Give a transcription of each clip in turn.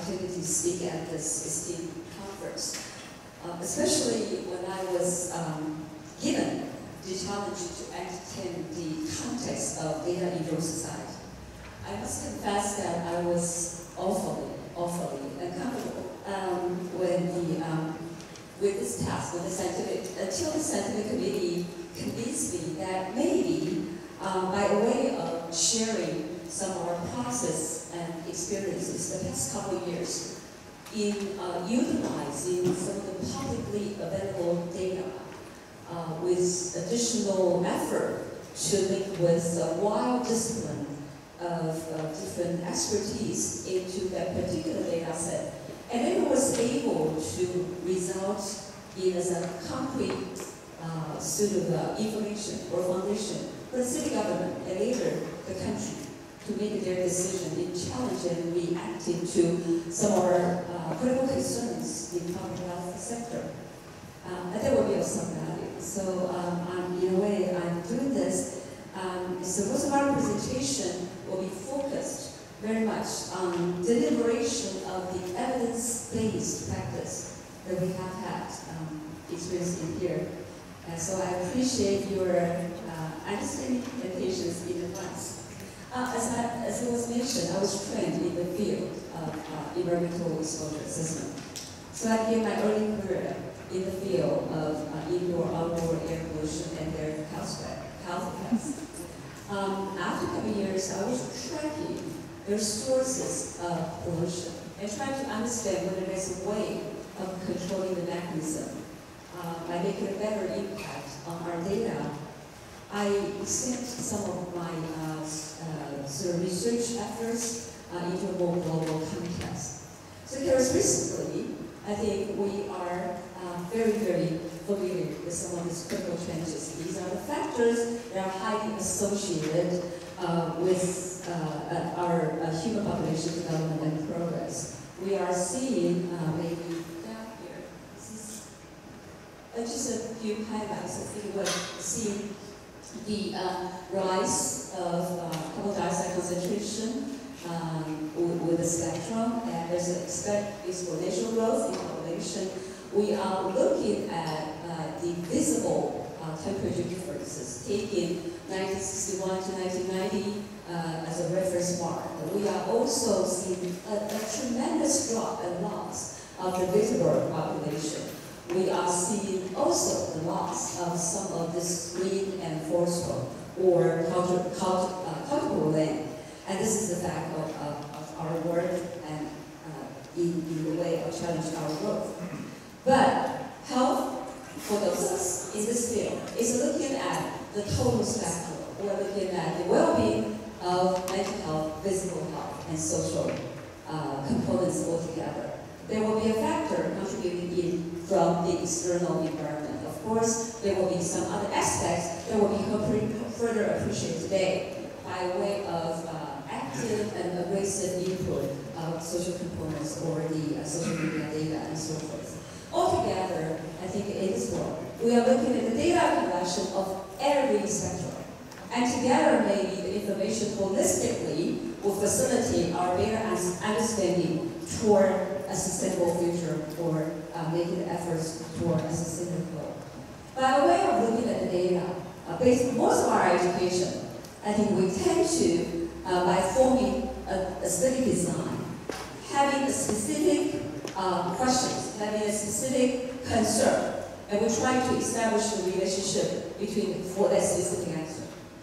opportunity to speak at this esteemed conference, especially when I was given the challenge to entertain the context of data in your society. I must confess that I was awfully uncomfortable with this task, until the scientific committee convinced me that maybe by way of sharing some of our process and experiences the past couple of years in utilizing some of the publicly available data with additional effort to link with a wide discipline of different expertise into that particular data set. And then it was able to result in a concrete sort of information or foundation for the city government and later the country to make their decision in challenging and reacting to some of our critical concerns in the public health sector. And that will be of some value. So in a way, I'm doing this. So most of our presentation will be focused very much on deliberation of the evidence-based practice that we have had experience in here. So I appreciate your understanding and patience in advance. As it was mentioned, I was trained in the field of environmental exposure assessment. So I began my early career in the field of indoor-outdoor air pollution and their health effects. After a couple of years, I was tracking their sources of pollution and trying to understand whether there's a way of controlling the mechanism by making a better impact on our data. I sent some of my sort of research efforts into a more global context. So characteristically, I think we are very, very familiar with some of these critical changes. These are the factors that are highly associated with our human population development and progress. We are seeing maybe down here, this is just a few highlights. I think we're seeing the rise of carbon dioxide concentration with the spectrum, and there's an exponential growth in population. We are looking at the visible temperature differences, taking 1961 to 1990 as a reference mark. We are also seeing a tremendous drop and loss of the visible population. We are seeing also the loss of some of this green and forestal or cultivable land. And this is the fact of our work and in the way of challenging our growth. But health, for those of us in this field, is looking at the total spectrum. We're looking at the well-being of mental health, physical health, and social components altogether. There will be a factor contributing in from the external environment. Of course, there will be some other aspects that will be further appreciated today by way of active and aggressive input of social components or the social media data and so forth. Altogether, I think in this work, we are looking at the data collection of every spectrum. And together, maybe the information holistically will facilitate our better understanding toward a sustainable future or making efforts toward a sustainable goal. By way of looking at the data, based on most of our education, I think we tend to, by forming a study design, having a specific questions, having a specific concern, and we try to establish the relationship for that specific answer.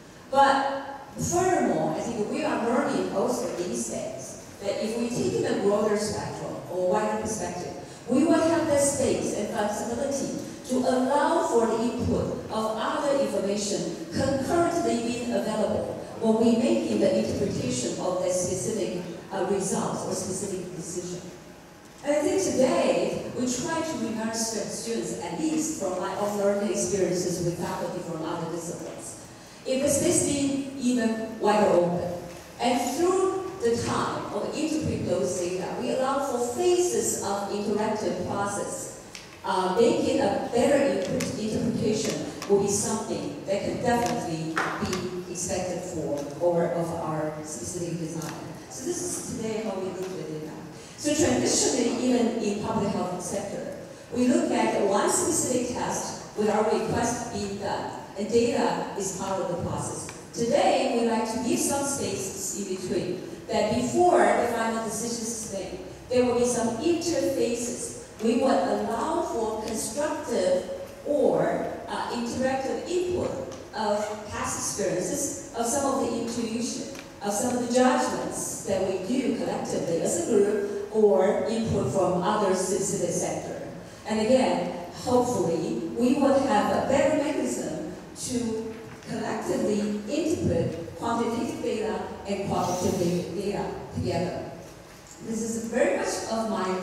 But furthermore, I think we are learning also these days that if we take in a broader spectrum or wider perspective, we will have the space and flexibility to allow for the input of other information concurrently being available when we making the interpretation of that specific results or specific decision. And I think today, we try to remind students, at least from my own learning experiences with faculty from other disciplines, if the space being even wider open, and through the time of interpreting those data, we allow for phases of interactive process. Making a better interpretation will be something that can definitely be expected for or of our specific design. So this is today how we look at data. So traditionally, even in public health sector, we look at one specific test with our request being done, and data is part of the process. Today, we like to give some spaces in between, that before the final decision is made, there will be some interfaces. We would allow for constructive or interactive input of past experiences, of some of the intuition, of some of the judgments that we do collectively as a group, or input from other specific sector. And again, hopefully, we would have a better mechanism to collectively interpret quantitative data and qualitative data together. This is very much of my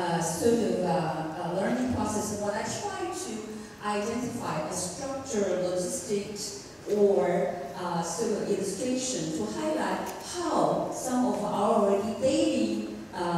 learning process, and what I try to identify a structure, logistics, or sort of illustration to highlight how some of our already daily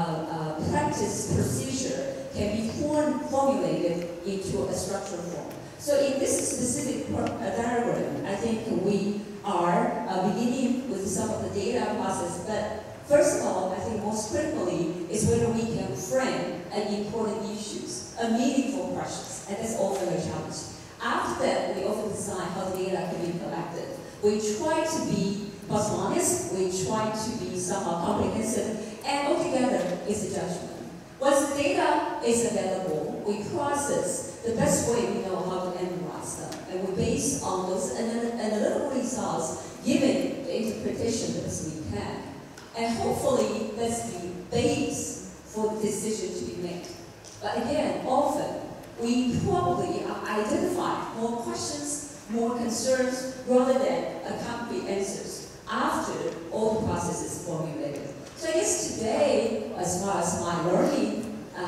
practice procedure can be formulated into a structural form. So in this specific diagram, I think we are beginning with some of the data process, but first of all, I think most critically is whether we can frame an important issues, a meaningful questions, and that's often a challenge. After that, we often design how the data can be collected. We try to be honest, we try to be somehow comprehensive, and altogether is a judgment. Once the data is available, we process the best way we know how to analyze them, and we base on those analytical results, giving the interpretation the best we can. And hopefully, that's the base for the decision to be made. But again, often, we probably identify more questions, more concerns, rather than concrete answers after all the process is formulated. So I guess today, as far as my learning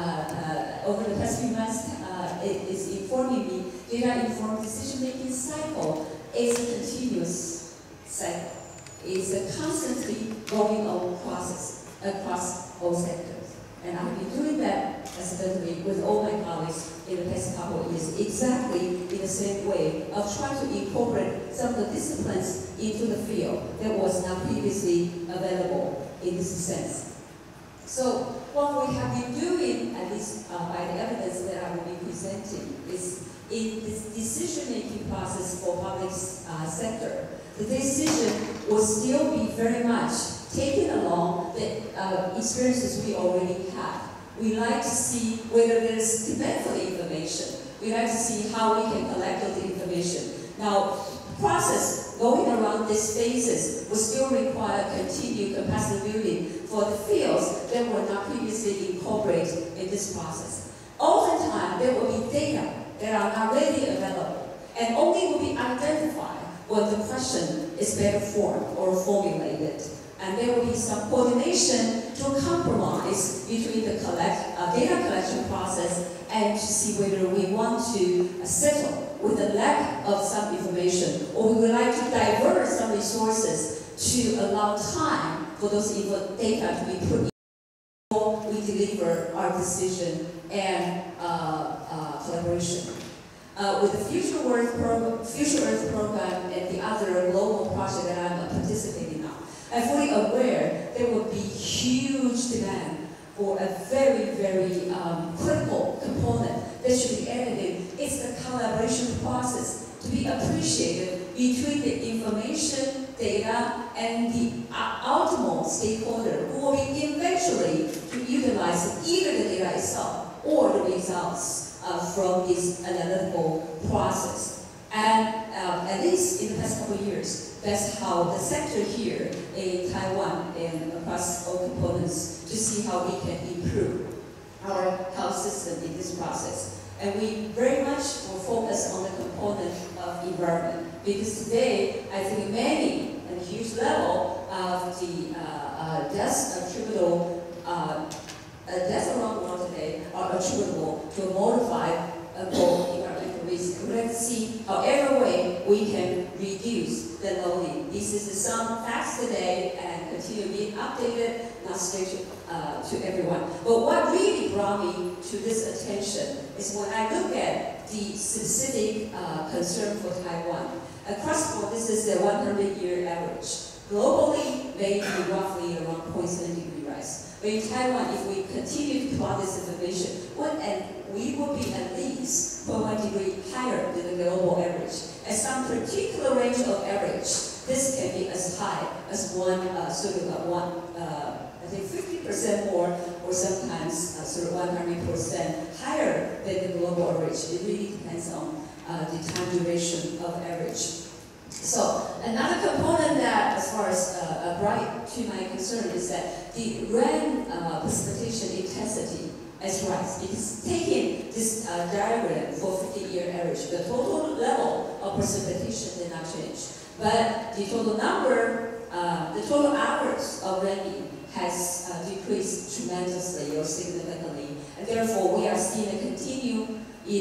over the past few months is informing me, data-informed decision-making cycle is a continuous cycle. It's a constantly going on process across all sectors. And I've been doing that accidentally with all my colleagues in the past couple of years, exactly in the same way of trying to incorporate some of the disciplines into the field that was not previously available in this sense. So what we have been doing, at least by the evidence that I will be presenting, is in this decision-making process for public sector, the decision will still be very much taking along the experiences we already have. We like to see whether there's demand for the information. We like to see how we can collect all the information. Now, the process going around these phases will still require continued capacity building for the fields that were not previously incorporated in this process. Oftentimes, there will be data that are not readily available, and only will be identified when the question is better formed or formulated. And there will be some coordination to compromise between the data collection process and to see whether we want to settle with the lack of some information, or we would like to divert some resources to allow time for those data to be put in before we deliver our decision and collaboration. With the Future Earth program and the other global project that I'm participating in now, I'm fully aware there will be huge demand for a very, very critical component that should be added in. It's the collaboration process to be appreciated between the information, data, and the ultimate stakeholder who will be eventually to utilize either the data itself or the results from this analytical process. And at least in the past couple of years, that's how the sector here in Taiwan and across all components to see how we can improve our health system in this process. And we very much will focus on the component of environment, because today, I think many, at a huge level, of the deaths attributable, deaths around the world today are attributable to a modified environmental risk. We have to see however way we can reduce the loading. This is some facts today and continue being updated, not scheduled to everyone. But what really brought me to this attention is when I look at the specific concern for Taiwan. Across the board, this is the 100-year average. Globally, maybe roughly around 0.7 degree rise. But in Taiwan, if we continue to plot this information, we will be at least 0.1 degree higher than the global average. At some particular range of average, this can be as high as I think 50% more, or sometimes sort of 100% higher than the global average. It really depends on the time duration of average. So another component that, as far as brought to my concern, is that the rain precipitation intensity has risen. Because taking this diagram for 50-year average, the total level of precipitation did not change, but the total number, the total hours of raining has decreased tremendously or significantly, and therefore we are seeing a continued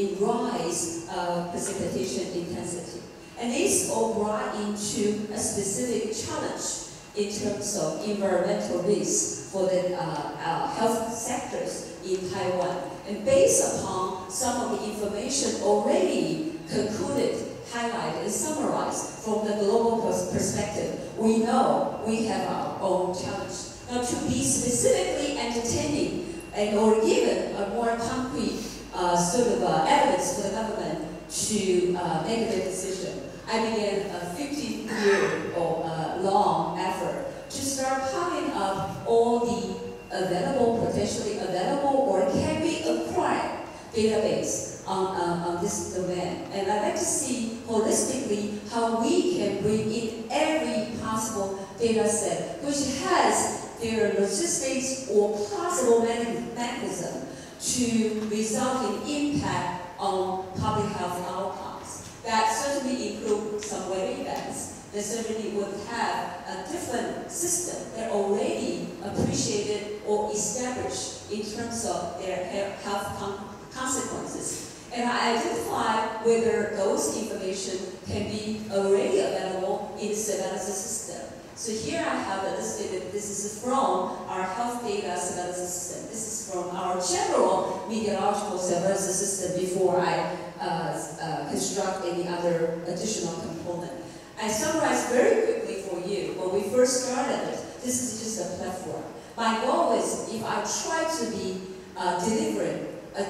rise of precipitation intensity. And this all brought into a specific challenge in terms of environmental risks for the health sectors in Taiwan. And based upon some of the information already concluded, highlighted, and summarized from the global perspective, we know we have our own challenge. Now, to be specifically entertaining and or given a more concrete sort of evidence for the government to make a decision, I began a 15-year long effort to start piling up all the potentially available, or can be acquired database on this domain. And I'd like to see holistically how we can bring in every possible data set which has their logistics or possible mechanism to result in impact on public health outcomes. That certainly include some weather events. That certainly would have a different system that already appreciated or established in terms of their health consequences. And I identify whether those information can be already available in the surveillance system. So here I have listed, this is from our health data surveillance system. This is from our general meteorological surveillance system before I construct any other additional component. I summarize very quickly for you. When we first started it, this is just a platform. My goal is, if I try to be delivering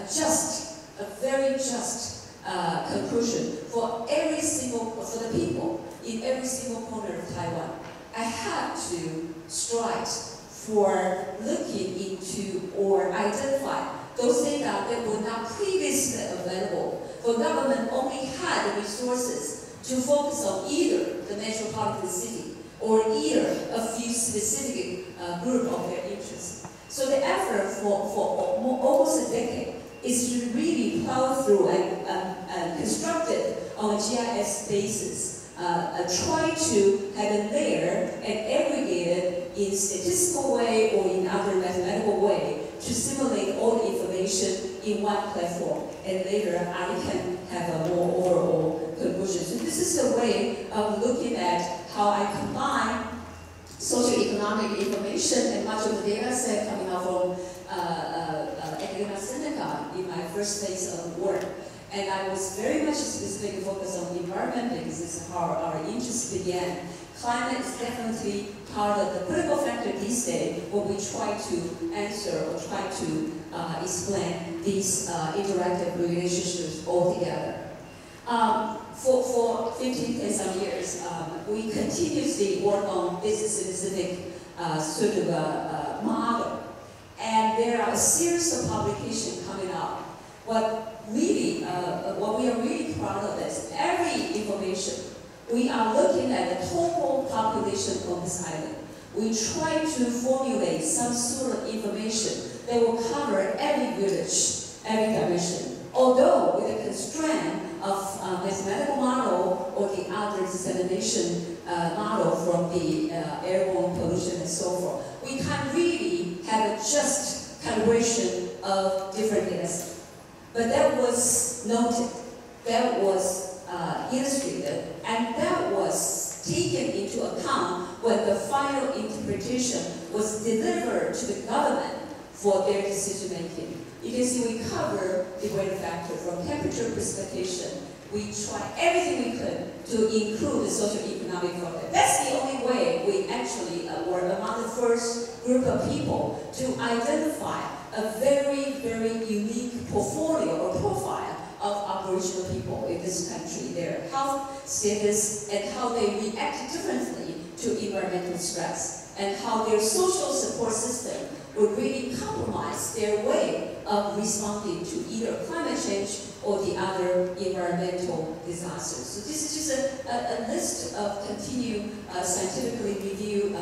a very just conclusion for the people in every single corner of Taiwan, I have to strive for looking into or identify those data that were not previously available. The government only had the resources to focus on either the metropolitan city or either a few specific group of their interests. So the effort for almost a decade is to really plow through and construct it on a GIS basis. Try to have it there and aggregate it in statistical way or in other mathematical way to simulate all the information in one platform, and later I can have a more overall conclusion. So this is a way of looking at how I combine socioeconomic information and much of the data set coming out from academia Seneca in my first phase of work. And I was very much specifically focused on the environment because this is how our interest began. Climate is definitely part of the critical factor these days when we try to answer or try to explain these interactive relationships all together. For 15 and some years, we continuously work on this specific sort of model. And there are a series of publications coming out. What we are really proud of is every information. We are looking at the total population of this island. We try to formulate some sort of information that will cover every village, every dimension. Although with the constraint of mathematical model or the other dissemination model from the airborne pollution and so forth, we can't really have a just calibration of different data sets. But that was noted, that was illustrated, and that was taken into account when the final interpretation was delivered to the government for their decision making. You can see we cover the weather factor from temperature, precipitation. We try everything we could to include the socio-economic factor. That's the only way we actually were among the first group of people to identify a very, very unique portfolio or profile of Aboriginal people in this country, their health status and how they react differently to environmental stress, and how their social support system would really compromise their way of responding to either climate change or the other environmental disasters. So this is just a list of continued scientifically reviewed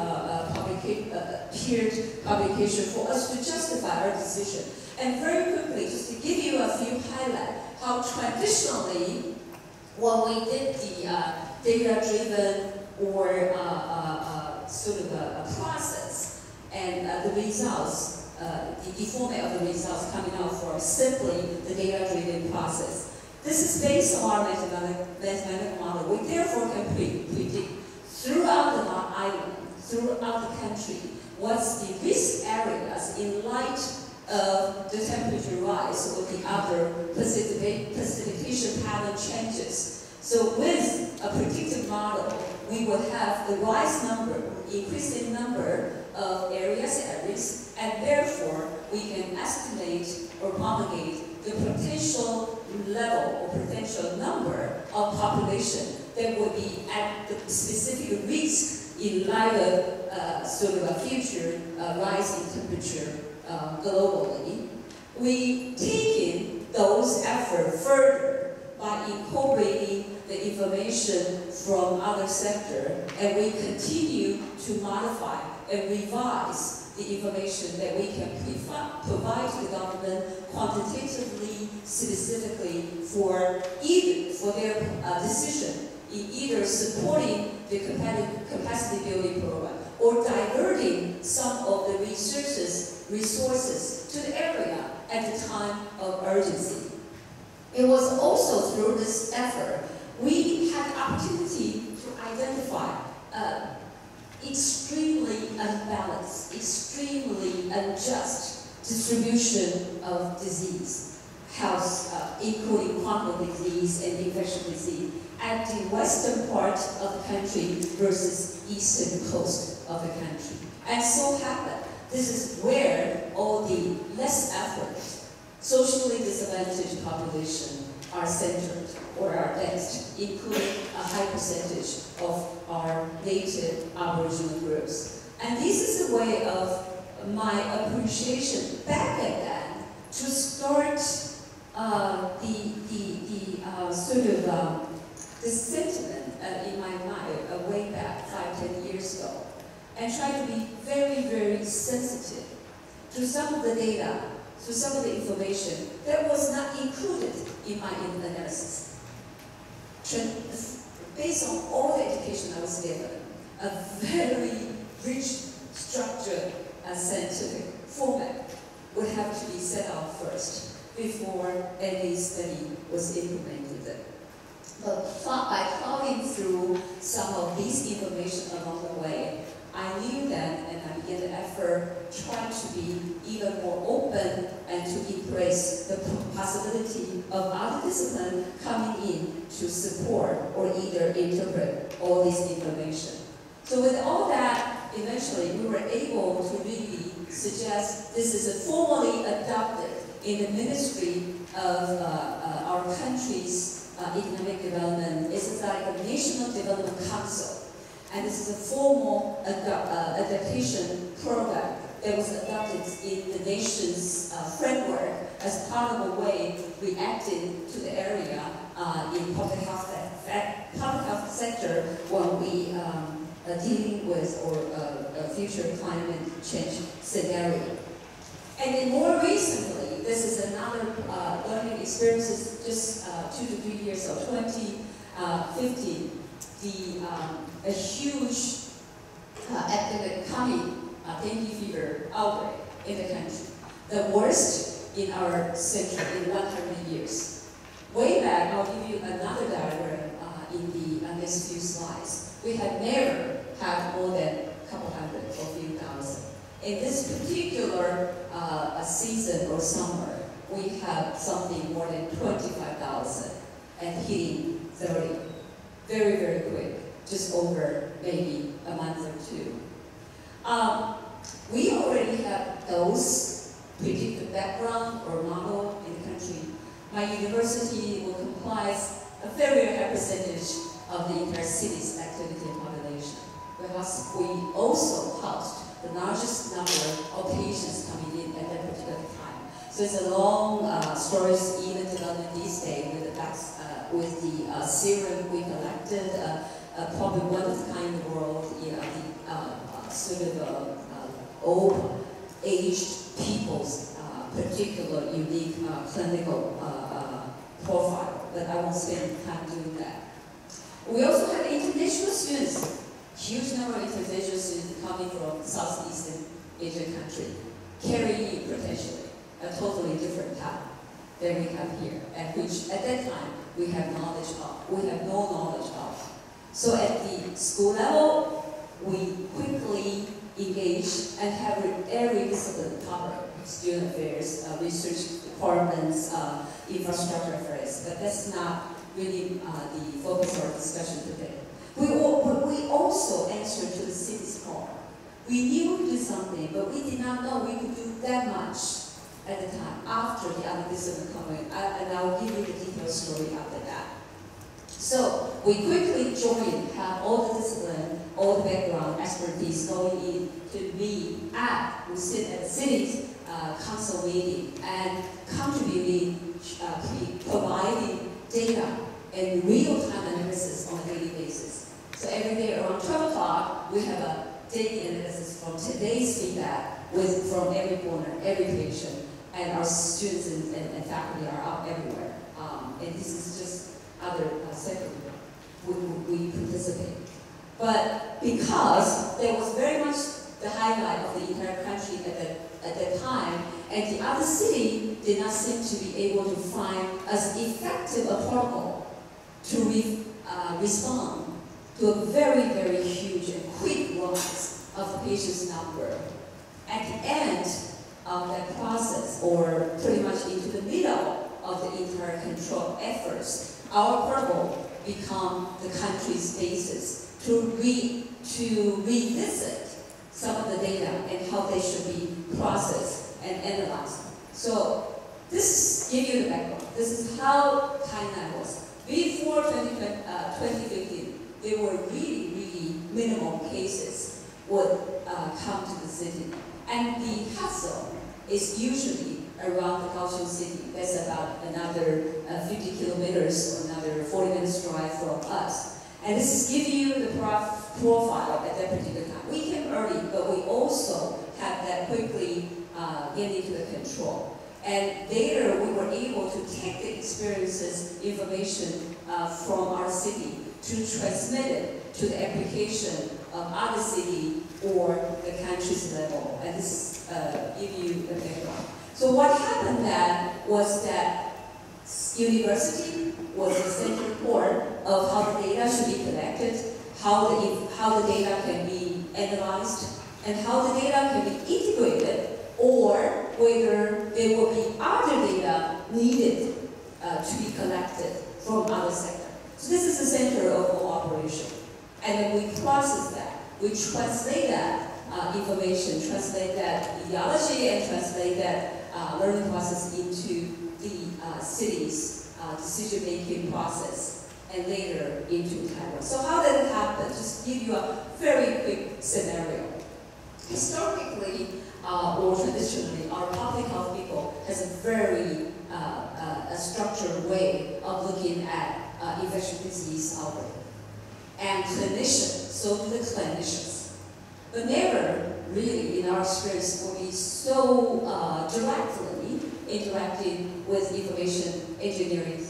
peered publication for us to justify our decision. And very quickly, just to give you a few highlights, how traditionally, when we did the data-driven or sort of a process, and the results, the format of the results coming out for simply the data-driven process. This is based on our mathematical model. We therefore can predict throughout the island, throughout the country, what's the risk areas in light of the temperature rise or the other precipitation pattern changes. So with a predictive model, we would have the rise number, increasing number of areas at risk, and therefore we can estimate or promulgate the potential level or potential number of population that would be at the specific risk in light of sort of a future rise in temperature globally. We take in those efforts further by incorporating the information from other sectors, and we continue to modify and revise the information that we can provide to the government quantitatively, specifically for their decision in either supporting the capacity building program or diverting some of the resources to the area at the time of urgency. It was also through this effort we had the opportunity to identify extremely unbalanced, extremely unjust distribution of disease, health, including chronic disease and infectious disease, at the western part of the country versus eastern coast of the country. And so happened, this is where all the less effort, socially disadvantaged population are centered or are based, including a high percentage of our native Aboriginal groups. And this is a way of my appreciation back at that to start the sentiment in my mind way back 5-10 years ago, and try to be very, very sensitive to some of the data, to some of the information that was not included in my analysis. Based on all the education I was given, a very rich, structured, scientific format would have to be set out first before any study was implemented. But by plowing through some of this information along the way, I knew that, and I began the effort trying to be even more open and to embrace the possibility of other disciplines coming in to support or either interpret all this information. So with all that, eventually we were able to really suggest this is formally adopted in the Ministry of our country's economic development. It's like a National Development Council. And this is a formal adaptation program that was adopted in the nation's framework as part of the way we acted to the area in public health sector when we are dealing with a future climate change scenario. And then more recently, this is another learning experiences just 2 to 3 years ago, 2015. A huge epidemic coming, dengue fever outbreak in the country. The worst in our century in 100 years. Way back, I'll give you another diagram in the next few slides. We had never had more than a couple hundred or a few thousand. In this particular season or summer, we have something more than 25,000 and hitting 30. Very, very quick, just over maybe a month or two. We already have those predictive background or model in the country. My university will comprise a very high percentage of the entire city's activity and population, because we also housed the largest number of patients coming in at that particular time. So it's a long story, even development these days with the serum we collected, probably one of the kind in the world, the sort of old aged people's particular unique clinical profile, but I won't spend time doing that. We also have international students, huge number of international students coming from Southeastern Asian country, carrying potentially a totally different path than we have here, and which at that time we have knowledge of, we have no knowledge of. So at the school level, we quickly engage and have every discipline covered: student affairs, research departments, infrastructure affairs. But that's not really the focus of our discussion today. We also answered to the city's call. We knew we could do something, but we did not know we could do that much at the time after the other discipline coming. And I will give you the detailed story after that. So we quickly joined, have all the discipline, all the background expertise going in to be we sit at the city's council meeting and contributing, providing data and real-time analysis on a daily basis. So every day around 12 o'clock, we have a daily analysis from today's feedback from every corner, every patient, and our students and faculty are out everywhere. And this is just other sectors we participate. But because there was very much the highlight of the entire country at that time, and the other city did not seem to be able to find as effective a protocol to respond to a very, very huge and quick rise of the patient's number. At the end of that process, or pretty much into the middle of the entire control efforts, our protocol become the country's basis to revisit some of the data and how they should be processed and analyzed. So this gives you the background. This is how Tainan was. Before 2015, there were really, really minimal cases would come to the city. And the hustle is usually around the Kaohsiung city. That's about another 50 kilometers or another 40 minutes drive from us. And this gives you the profile at that particular time. We came early, but we also had that quickly get into the control. And later, we were able to take the experiences, information from our city to transmit it to the application of other city or the country's level. And this gives you the background. So what happened then was that university was the central core of how the data should be collected, how the data can be analyzed, and how the data can be integrated, or whether there will be other data needed to be collected from other sectors. So this is the center of all operation. And then we process that. We translate that information, translate that ideology, and translate that learning process into the city's decision-making process, and later into Taiwan. So how did it happen? Just give you a very quick scenario. Historically, or traditionally, our public health people has a very structured way of looking at infectious disease outbreak. And clinicians, so do the clinicians. But never really, in our experience, will be so directly interacting with information engineering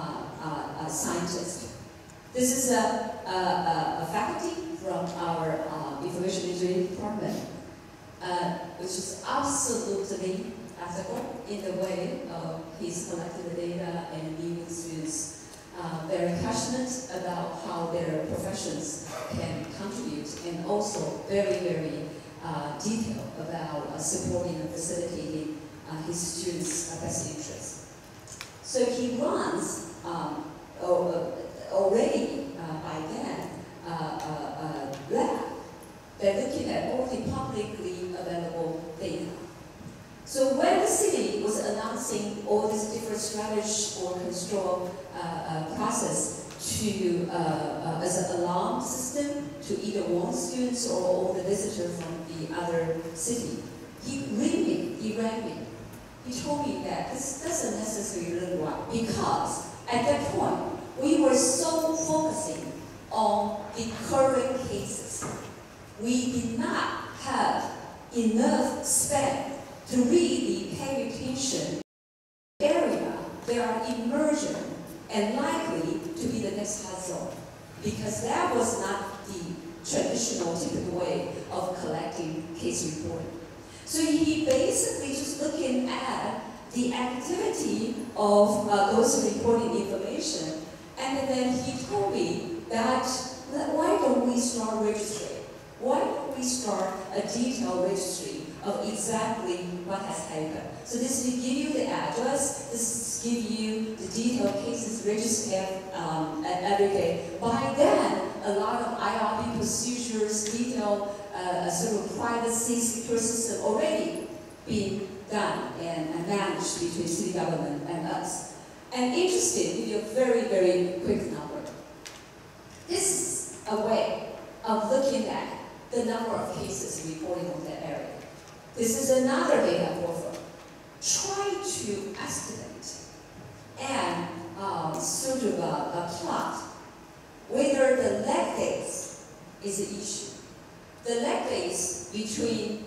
scientists. This is a faculty from our information engineering department, which is absolutely ethical in the way he's collected the data and meeting with students. Very passionate about how their professions can contribute, and also very, very detailed about supporting and facilitating his students' best interest. So he runs already by then lab. They're looking at all the publicly available data. So when the city was announcing all these different strategies or control process to as an alarm system to either warn students or all the visitors from the other city, he rang me. He told me that this doesn't necessarily look right because at that point we were so focusing on the current cases. We did not have enough span to really pay attention to the area that are emergent and likely to be the next hot zone, because that was not the traditional, typical way of collecting case reporting. So he basically just looking at the activity of those reporting information, and then he told me that why don't we start registering? Why don't we start a detailed registry of exactly what has happened? So this will give you the address, this will give you the detailed cases registered every day. By then, a lot of IRB procedures, detailed sort of privacy secure system already being done and managed between city government and us. And interesting, give you a very, very quick number. This is a way of looking at the number of cases reported on that area. This is another data offer. Try to estimate and sort of plot whether the lag days is an issue. The lag days between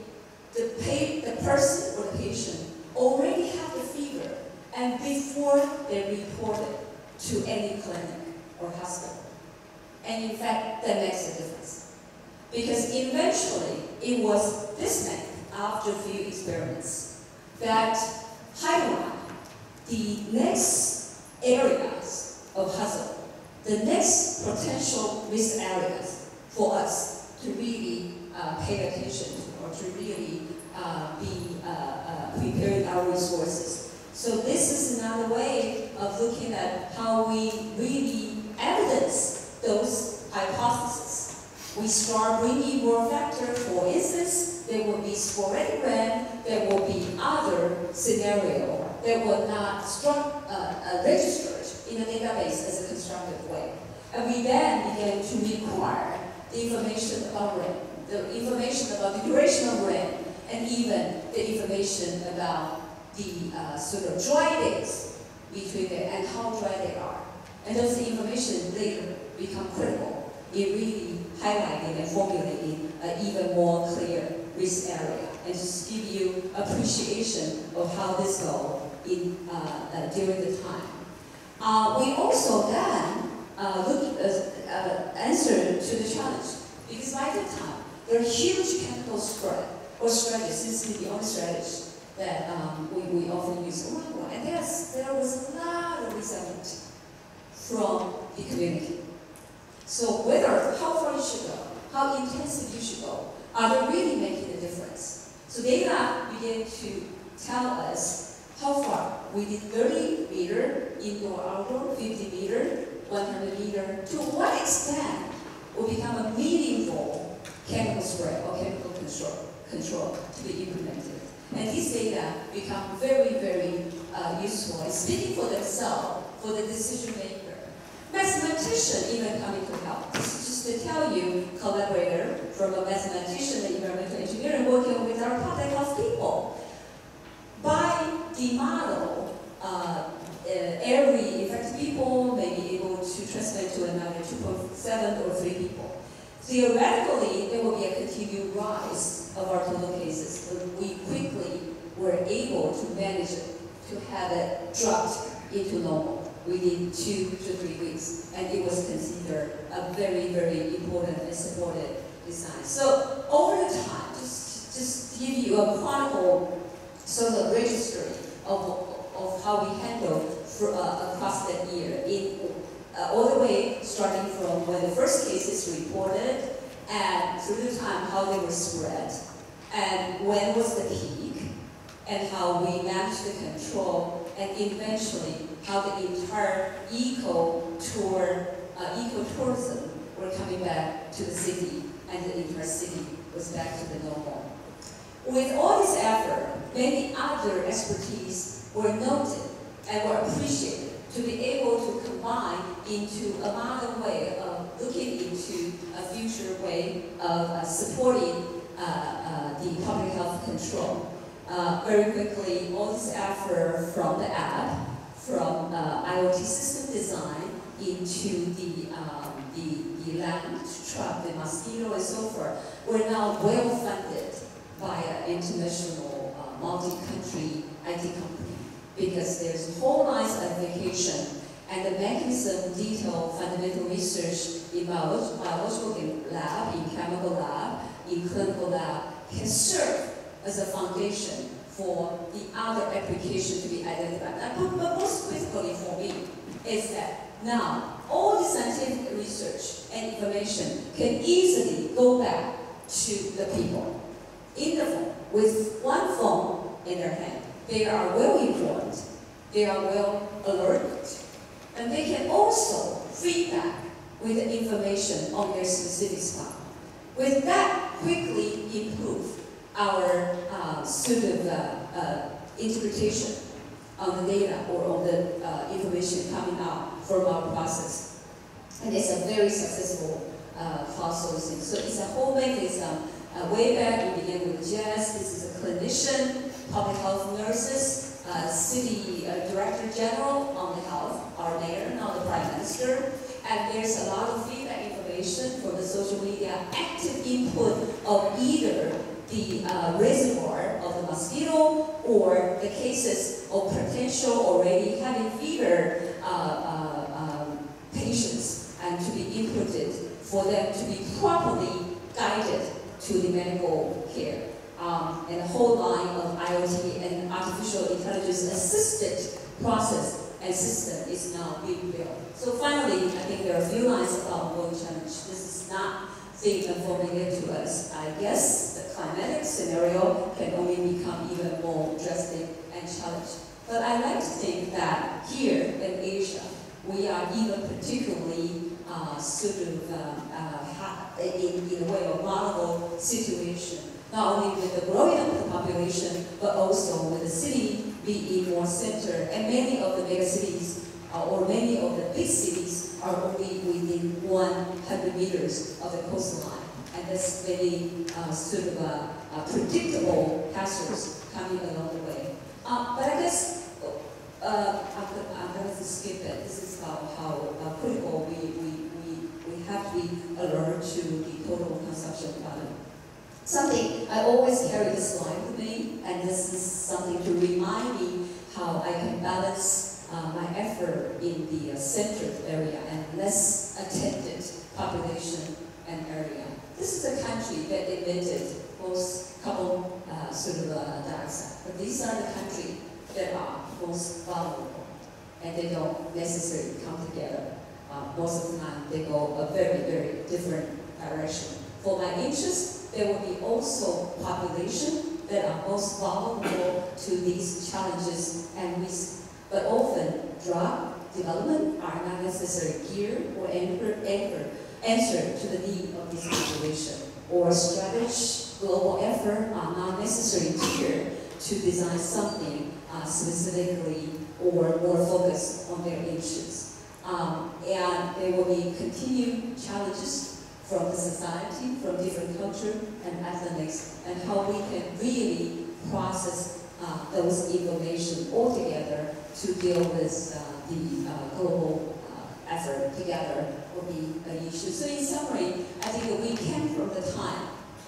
the person or the patient already have the fever and before they report it to any clinic or hospital. And in fact, that makes a difference. Because eventually, it was this month, after a few experiments, that highlight the next areas of hazard, the next potential risk areas for us to really pay attention to, or to really be preparing our resources. So this is another way of looking at how we really evidence those hypotheses. We start bringing more factors. For instance, there will be sporadic rain, there will be other scenarios that were not registered in a database as a constructive way. And we then began to require the information about rain, the information about the duration of rain, and even the information about the sort of dry days between them and how dry they are. And those information later become critical in really highlighting and formulating an even more clear risk area, and just give you appreciation of how this goes in during the time. We also then answered to the challenge, because by that time there are huge chemical spread or strategies. This is the only strategy that we often use around, and there was a lot of resentment from the community. So whether, how far you should go, how intensive you should go, are they really making a difference? So data began to tell us how far. We did 30 meter indoor, outdoor, 50 meter, 100 meter. To what extent will become a meaningful chemical spread or chemical control to be implemented. And these data become very, very useful and speaking for themselves, for the decision maker. Mathematician even coming to help. Just to tell you, collaborator from a mathematician and environmental engineer working with our public health people. By the model, every affected people may be able to translate to another 2.7 or 3 people. Theoretically, there will be a continued rise of our total cases, but we quickly were able to manage it, to have it dropped into normal within 2 to 3 weeks, and it was considered a very, very important and supported design. So over the time, just to give you a chronicle sort of registry of how we handled across that year, all the way starting from when the first cases reported, and through the time how they were spread, and when was the peak, and how we manage the control, and eventually how the entire eco-tourism were coming back to the city, and the entire city was back to the normal. With all this effort, many other expertise were noted and were appreciated to be able to combine into a modern way of looking into a future way of supporting the public health control. Very quickly, all this effort from the app, from IoT system design into the land to trap the mosquito and so forth, were now well funded by an international multi-country IT company, because there's a whole nice application and the mechanism, detailed fundamental research in biological lab, in chemical lab, in clinical lab, can serve as a foundation for the other application to be identified. But most critically for me is that now all the scientific research and information can easily go back to the people in the phone, with one phone in their hand. They are well informed, they are well alerted, and they can also feedback with the information on their specific spot. With that, quickly improve our interpretation on the data or on the information coming out from our process. And it's a very successful crowdsourcing. So it's a whole mechanism. Way back, we began with Jess. This is a clinician, public health nurses, city director general on the health, our mayor, now the prime minister. And there's a lot of feedback information from the social media, active input of either the reservoir of the mosquito or the cases of potential already having fever patients, and to be inputted for them to be properly guided to the medical care. And a whole line of IoT and artificial intelligence assisted process and system is now being built. So finally, I think there are a few lines about ongoing challenge. This is not thing unfolding to us. I guess the climatic scenario can only become even more drastic and challenging. But I like to think that here in Asia, we are even particularly in a way of vulnerable situation, not only with the growing of the population, but also with the city being more centered. And many of the mega cities, or many of the big cities, are only within 100 meters of the coastline. And there's many predictable hazards coming along the way. But I guess I'm going to skip it. This is how critical we have to be alert to the total consumption pattern. Something, I always carry this slide with me, and this is something to remind me how I can balance my effort in the centered area and less attended population and area. This is a country that invented most carbon dioxide, but these are the countries that are most vulnerable, and they don't necessarily come together. Most of the time, they go a very, very different direction. For my interest, there will be also population that are most vulnerable to these challenges and risks. But often, drug development are not necessarily geared or answer to the need of this population, or strategic global effort are not necessarily geared to design something specifically or more focused on their interests. And there will be continued challenges from the society, from different culture and academics, and how we can really process those information all together to deal with the global effort together will be an issue. So in summary, I think that we came from the time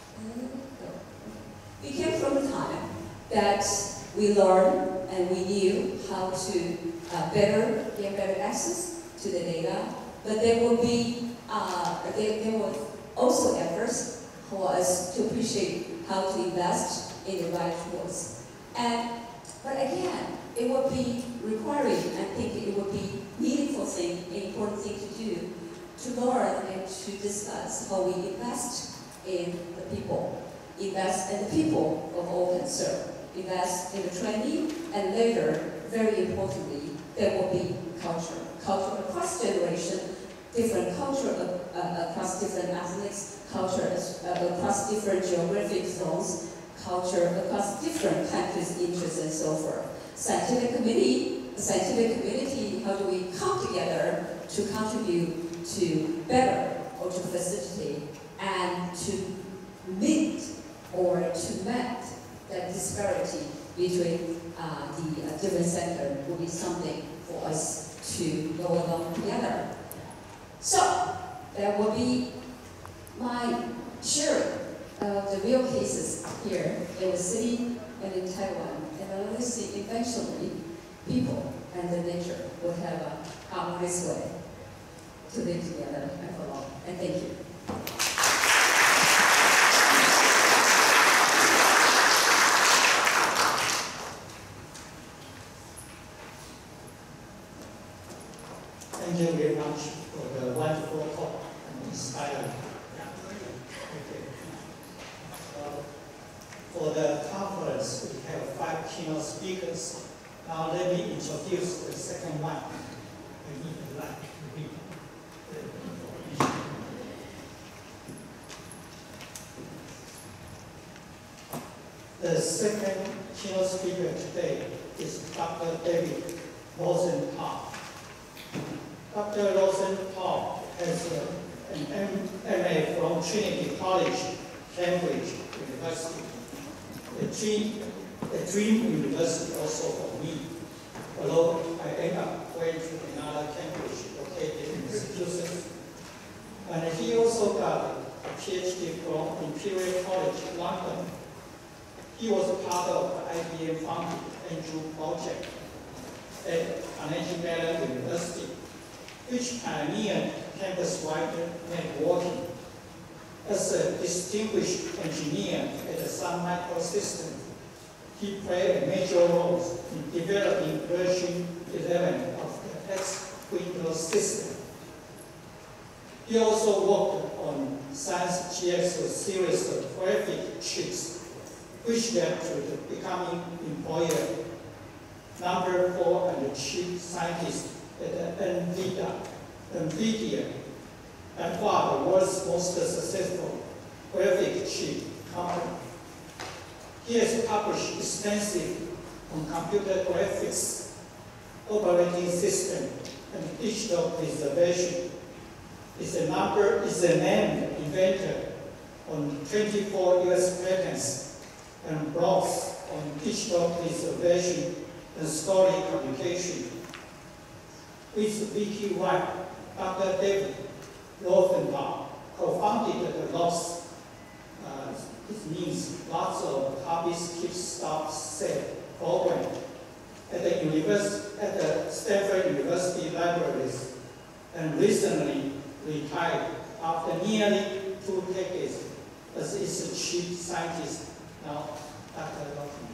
that we learned and we knew how to get better access to the data, but there will be there were also efforts for us to appreciate how to invest in the right tools. But again, it would be requiring, I think it would be meaningful thing, an important thing to do, to learn and to discuss how we invest in the people, invest in the people of all concerned. invest in the training, and later, very importantly, there will be culture. Culture across generation, different culture across different ethnics, culture across different geographic zones, culture across different countries' interests, and so forth. Scientific community, how do we come together to contribute to better or to facilitate and to meet or to met that disparity between the different sectors will be something for us to go along together. So, that will be my sharing of the real cases here in the city and in Taiwan. And I want to see eventually people and the nature will have a harmonious way to live together and for long. And thank you. Thank you very much for the wonderful talk and inspiring. Okay. For the conference, we have 5 keynote speakers. Now let me introduce the second one. I need a light to read the information. The second keynote speaker today is Dr. David Rosenthal. Dr. Rosenthal has an MA from Trinity College, Cambridge University. A dream university also for me, although I ended up going to another Cambridge located in Massachusetts. And he also got a PhD from Imperial College, London. He was part of the IBM funded Andrew project at Carnegie Mellon University, which pioneered campus-wide networking. As a distinguished engineer at the Sun Microsystems, he played a major role in developing version 11 of the X Windows system. He also worked on Science GX series of graphic chips, which led to the becoming employer number 4 and the chief scientist at NVIDIA, and far the world's most successful graphic chip company. He has published extensively on computer graphics, operating system, and digital preservation. Is a named inventor on 24 US patents and blogs on digital preservation and story communication. With Vicky White, Dr. David Rosenthal co-founded the LOS. It means lots of hobbies keep stuff safe program at the Stanford University Libraries, and recently retired after nearly 2 decades as its chief scientist. Now, Dr. Rosenthal.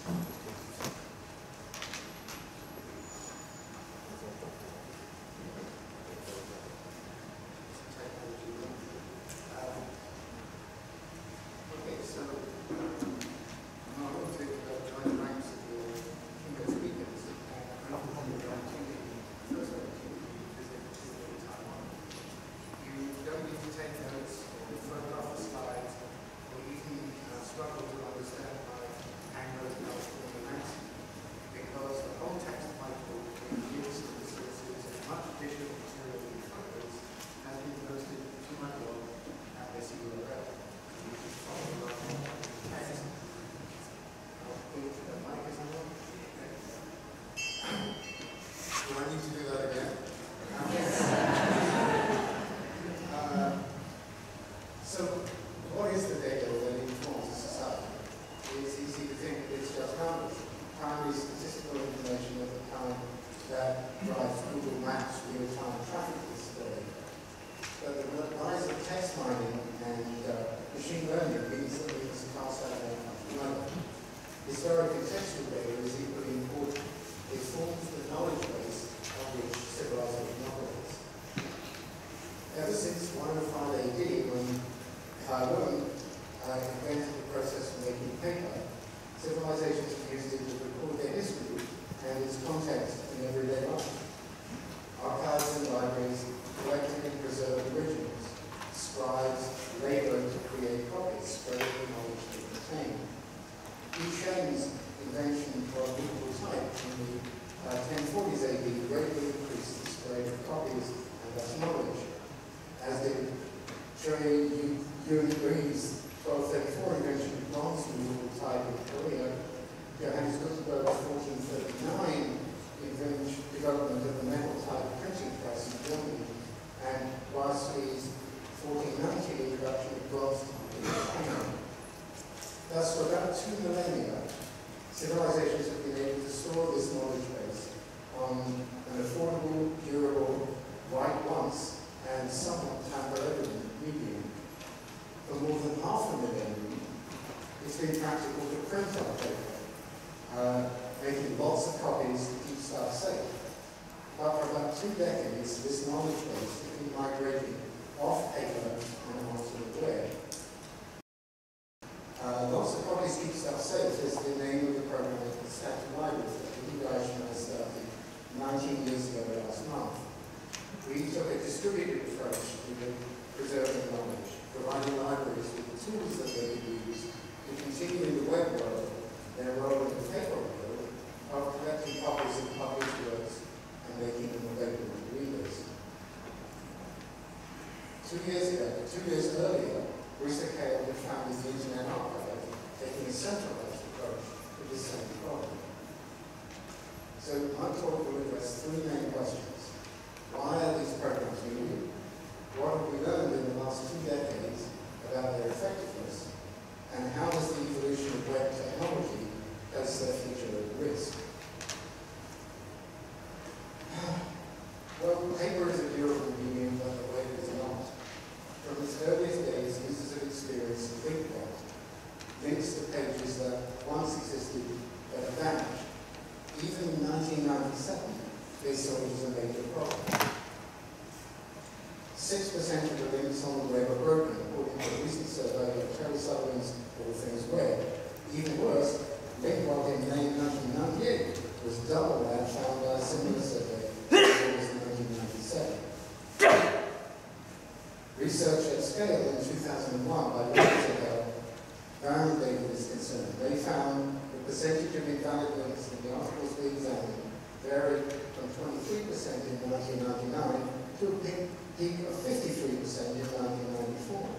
Research at scale in 2001 by Rosenthal validated this concern. They found the percentage of invalid links in the articles we examined varied from 23% in 1999 to a peak of 53% in 1994.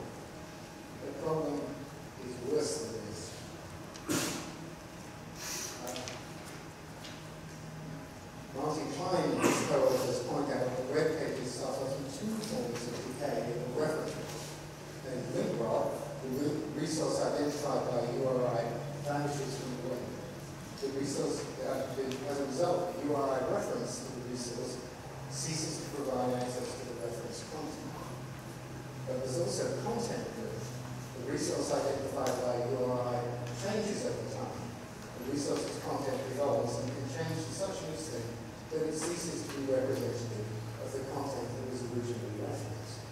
The problem is worse than this. Marty Klein and his co-authors point out that web pages suffer from two forms of decay in the reference. Then link rot, the resource identified by URI, vanishes from the web. The resource, as a result, the URI reference to the resource ceases to provide access to the reference content. But there's also content drift. The resource identified by URI changes over time. The resource it ceases to be representative of the content that was originally referenced.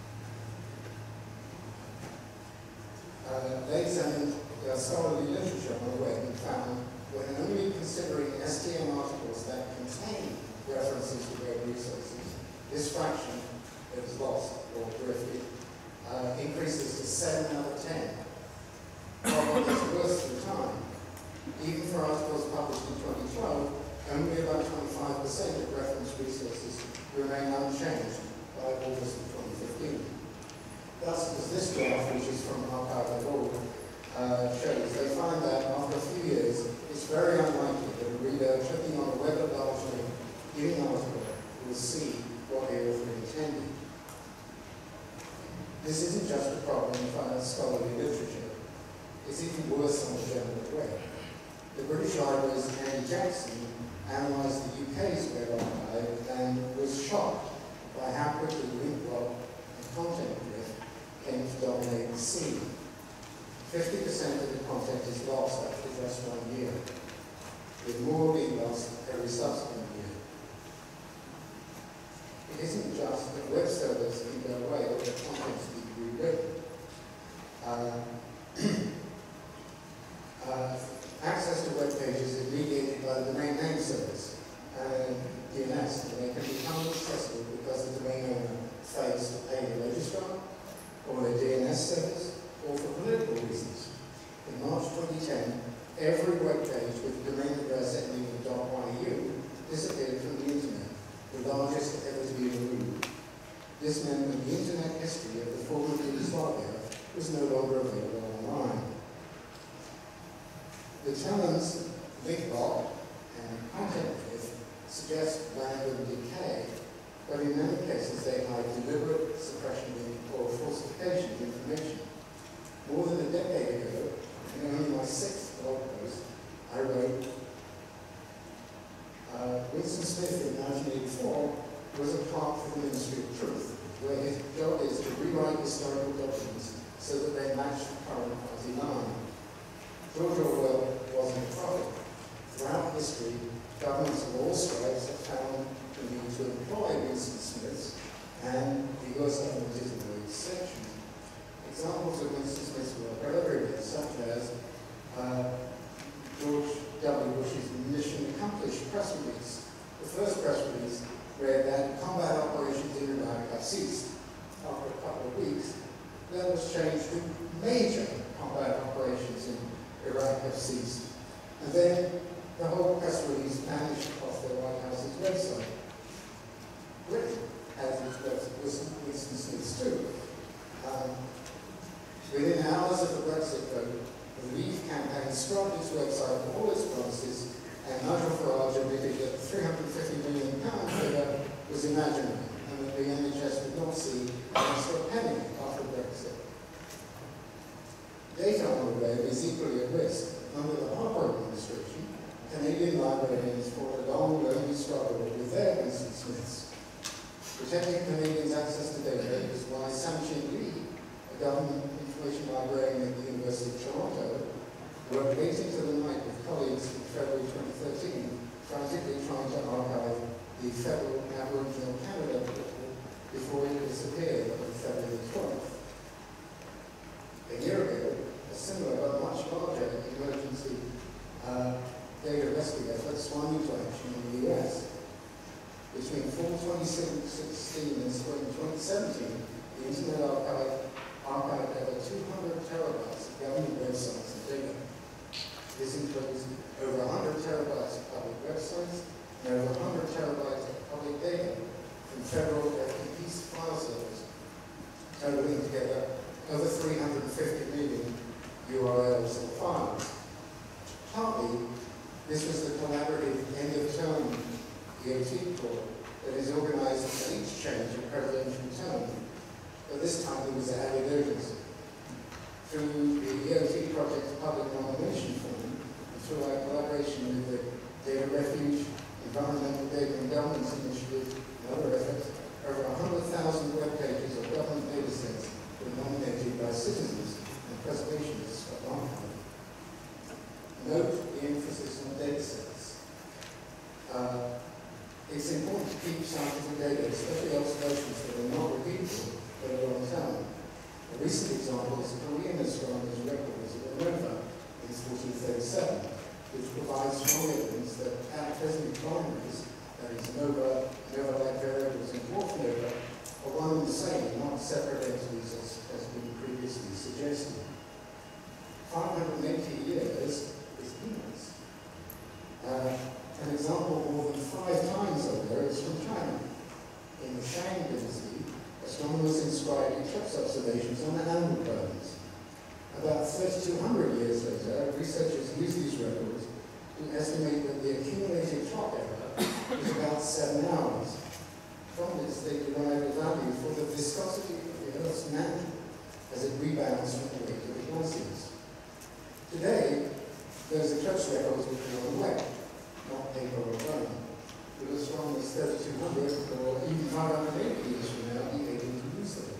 They examined scholarly literature on the web and found when only considering STM articles that contain references to web resources, this fraction that is lost or drifted increases to 7 out of 10. While it gets worse through time. Even for articles published in 2012, only about 25% of reference resources remain unchanged by August of 2015. Thus, as this graph, which is from archive.org, shows, they find that after a few years, it's very unlikely that a reader clicking on a web at large link in an article will see what the author intended. This isn't just a problem of scholarly literature. It's even worse on the general web. The British Library's Andy Jackson analysed the UK's web archive and was shocked by how quickly link block and content drift came to dominate the scene. 50% of the content is lost after just 1 year, with more being lost every subsequent year. It isn't just that web servers can go away or that content need to be rewritten. Access to web pages is mediated by the domain name service and DNS, and they can become accessible because the domain owner fails to pay the registrar or the DNS service, or for political reasons. In March 2010, every web page with a domain address ending in .yu disappeared from the internet, the largest ever to be removed. This meant that the internet history of the former Yugoslavia was no longer available online. The Tainan's link block and content drift suggest random decay, but in many cases they hide deliberate suppression or falsification of information. More than a decade ago, in only my 6th blog post, I wrote, Winston Smith in 1984 was a clerk for the Ministry of Truth, where his job is to rewrite historical documents so that they match the current party line. George Orwell wasn't a prophet. Throughout history, governments of all stripes have found the need to employ Winston Smiths, and the US government is no exception. Examples of Winston Smiths were everywhere, such as George W. Bush's Mission Accomplished press release. The first press release read that combat operations in Iraq have ceased. After a couple of weeks, that was changed to major combat operations in Iraq have ceased. And then the whole press release vanished off the White House's website. Britain has its Winston Smiths too. Within hours of the Brexit vote, the Leave campaign scrubbed its website of all its promises, and Nigel Farage admitted that the £350 million figure was imaginary, and that the NHS would not see an extra penny after Brexit. Data on the web is equally at risk. Under the Harper administration, Canadian librarians fought a long, lonely struggle with their Winston Smiths. Protecting Canadians' access to data is why Chin-Shing, a government information librarian at the University of Toronto, worked late into the night with colleagues in February 2013, frantically trying to archive the federal Aboriginal Canada report before it disappeared on February 12th. A year ago, a similar but much larger emergency data rescue effort swung into action in the US. Between fall 2016 and spring 2017, the Internet Archive archived over 200 terabytes of government websites and data. This includes over 100 terabytes of public websites and over 100 terabytes of public data from federal FTP file servers, totaling together over 350 million URLs and files. Partly, this was the collaborative end-of-term EOT call that is organized at each change of presidential term, but this time there was added urgency. Through the EOT project's public nomination form, and through our collaboration with the Data Refuge, Environmental Data and Governance Initiative, and other efforts, over 100,000 web pages of government data sets were nominated by citizens and preservationists for archive. Note the emphasis on data sets. It's important to keep scientific data, especially observations that are not repeatable for a long time. A recent example is Korean astronomers' records of a nova in 1437, which provides strong evidence that at-present primaries, that is, nova-like variables in dwarf nova, are one and the same, not separate entities as has been previously suggested. 580 years is peanuts. An example more than 5 times over is from China. In the Shang dynasty, astronomers inscribed eclipse observations on animal bones. About 3,200 years later, researchers used these records to estimate that the accumulated clock error was about 7 hours. From this, they derived a value for the viscosity of the Earth's mantle as it rebounds from the weight of the glaciers. Today, those eclipse records will be on the web, not paper or bone. Will astronomers 3,200 or even 580 years from now be able to use them?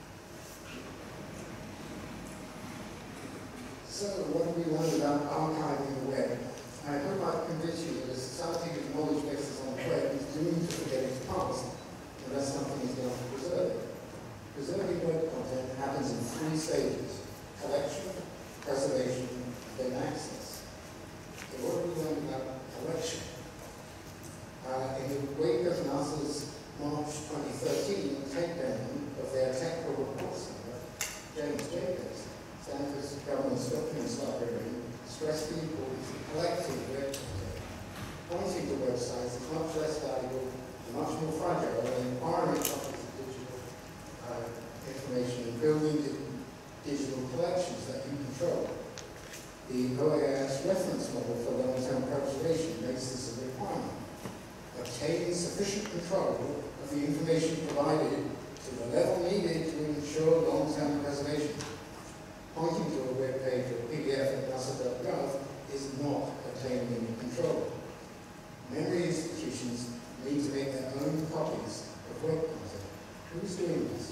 So, what have we learned about archiving the web? I hope I've convinced you that a society with knowledge bases on the web is doomed to forget its past unless something is done to preserve it. Preserving web content happens in 3 stages: collection, preservation, and then access. So what have we learned about collection? In the wake of NASA's March 2013 takedown of their technical report center, James Jacobs, Stanford's government's documents librarian, stressed the importance of collecting web content, pointing to websites as much less valuable and much more fragile than acquiring copies of digital information and building digital collections that you control. The OAS reference model for long-term preservation makes this a requirement. Obtain sufficient control of the information provided to the level needed to ensure long-term preservation. Pointing to a web page or PDF at nasa.gov is not obtaining any control. Memory institutions need to make their own copies of web content. Who's doing this?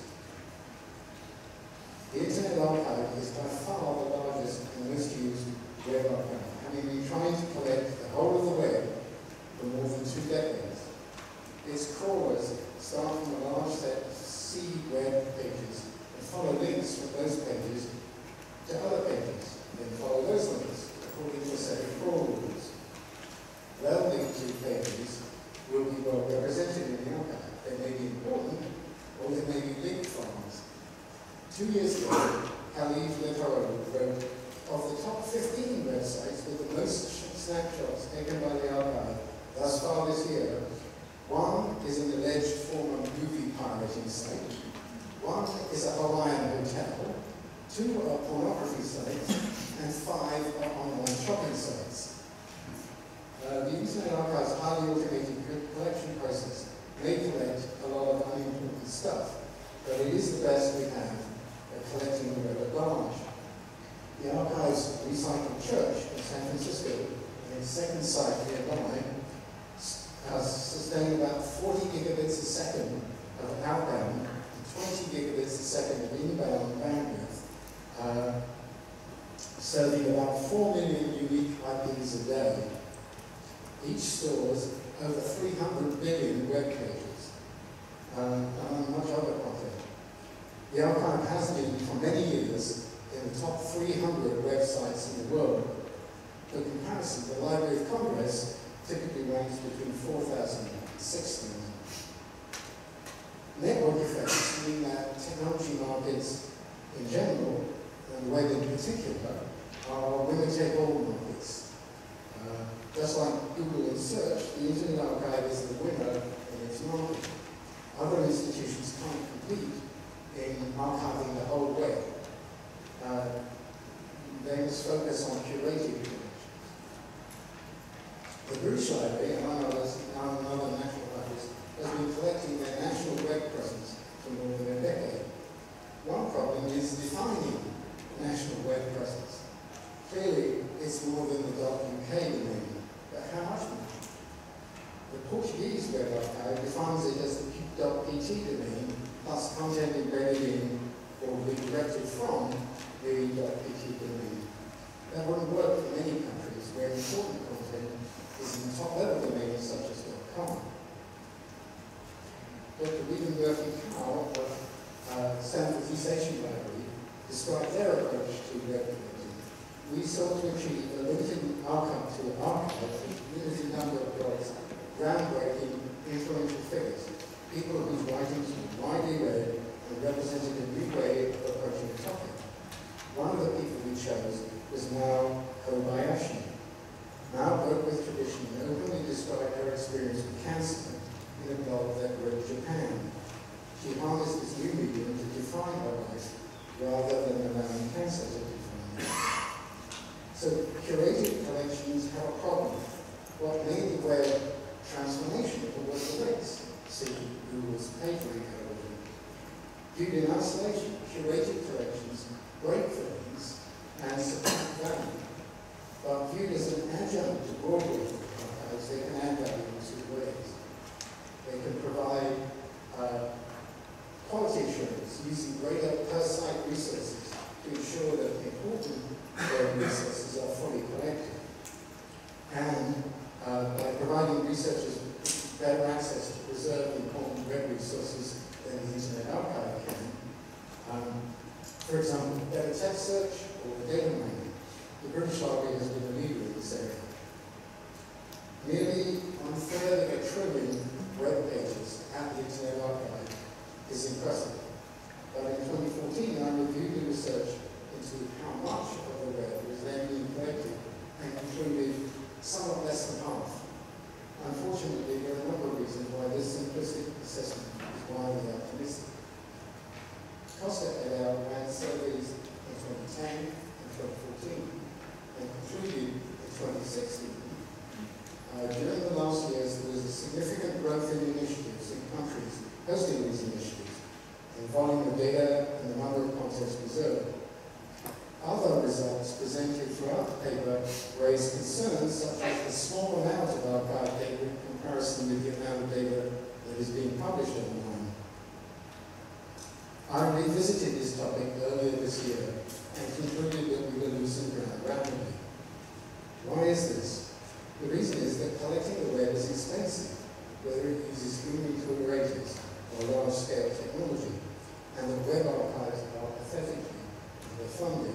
The Internet Archive is by far the largest and most used web archive, having been trying to collect the whole of the web for more than 2 decades. Its crawlers start from a large set of seed web pages and follow links from those pages to other pages, then follow those links according to a set of crawl rules. Well-linked to pages will be well represented in the archive. They may be important, or they may be link farms. 2 years ago, Khalif Letaro wrote, of the top 15 websites with the most snapshots taken by the archive thus far this year, 1 is an alleged former movie pirating site, 1 is a Hawaiian hotel, 2 are pornography sites, and 5 are online shopping sites. The Internet Archive's highly automated collection process may collect a lot of unimportant stuff, but it is the best we have at collecting the web at large. The Archive's Recycled Church in San Francisco, and its second site nearby, has sustained about 40 gigabits a second of outbound and 20 gigabits a second of inbound bandwidth, serving about 4 million unique IPs a day. Each stores over 300 billion web pages, among much other content. The archive has been, for many years, in the top 300 websites in the world. For comparison, the Library of Congress typically ranks between 4,000 and 6,000. Network effects mean that technology markets in general, and the web in particular, are winner-take-all markets. Just like Google and search, the Internet Archive is the winner in its market. Other institutions can't compete in archiving the whole web. They must focus on curated collections. The British Library, among others, now another national libraries, has been collecting their national web presence for more than a decade. One problem is defining national web presence. Clearly, it's more than the .uk domain, but how much more? The Portuguese Web Archive defines it as the .pt domain, plus content embedded in or redirected from the .pt domain. That wouldn't work for many countries where important content is in top-level domains such as .com. Viewed in isolation, curated collections break things and support value. But viewed as an adjunct to broadly archives, they can add value in two ways. They can provide quality assurance using greater per-site resources to ensure that important resources are fully collected. And by providing researchers better access to preserve important web resources than the Internet Archive can. For example, better text search or data mining. The British Library has been a leader in this area. Nearly 1/3 of a trillion web pages at the Internet Archive is impressive. But in 2014, I reviewed the research into how much of the web was then being collected and concluded somewhat less than half. Unfortunately, there are a number of reasons why this simplistic assessment is wildly optimistic. Costa et al. Ran surveys in 2010 and 2014 and concluded in 2016. During the last years, there was a significant growth in initiatives in countries hosting these initiatives, in volume of data and the number of contents preserved. Other results presented throughout the paper raise concerns such as the small amount of archive data in comparison with the amount of data that is being published online. I revisited this topic earlier this year and concluded that we were losing ground rapidly. Why is this? The reason is that collecting the web is expensive, whether it uses human curators or large-scale technology, and the web archives are pathetically underfunded.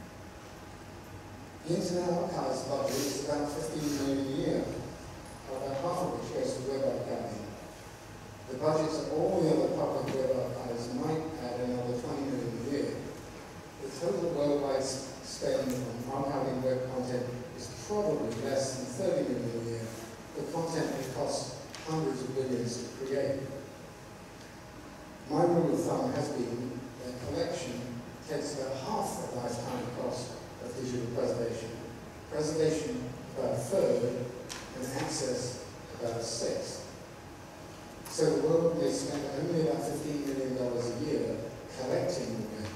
The Internet Archive's budget is about $15 million a year, about half of which goes to web archiving. The budgets of all the other public web archives might add another $20 million a year. The total worldwide spend on archiving web content is probably less than $30 million a year. The content will cost hundreds of billions to create. My rule of thumb has been that collection takes about half the lifetime cost of digital preservation. Preservation about a third, and access about a sixth. So the world may spend only about $15 million a year collecting the web.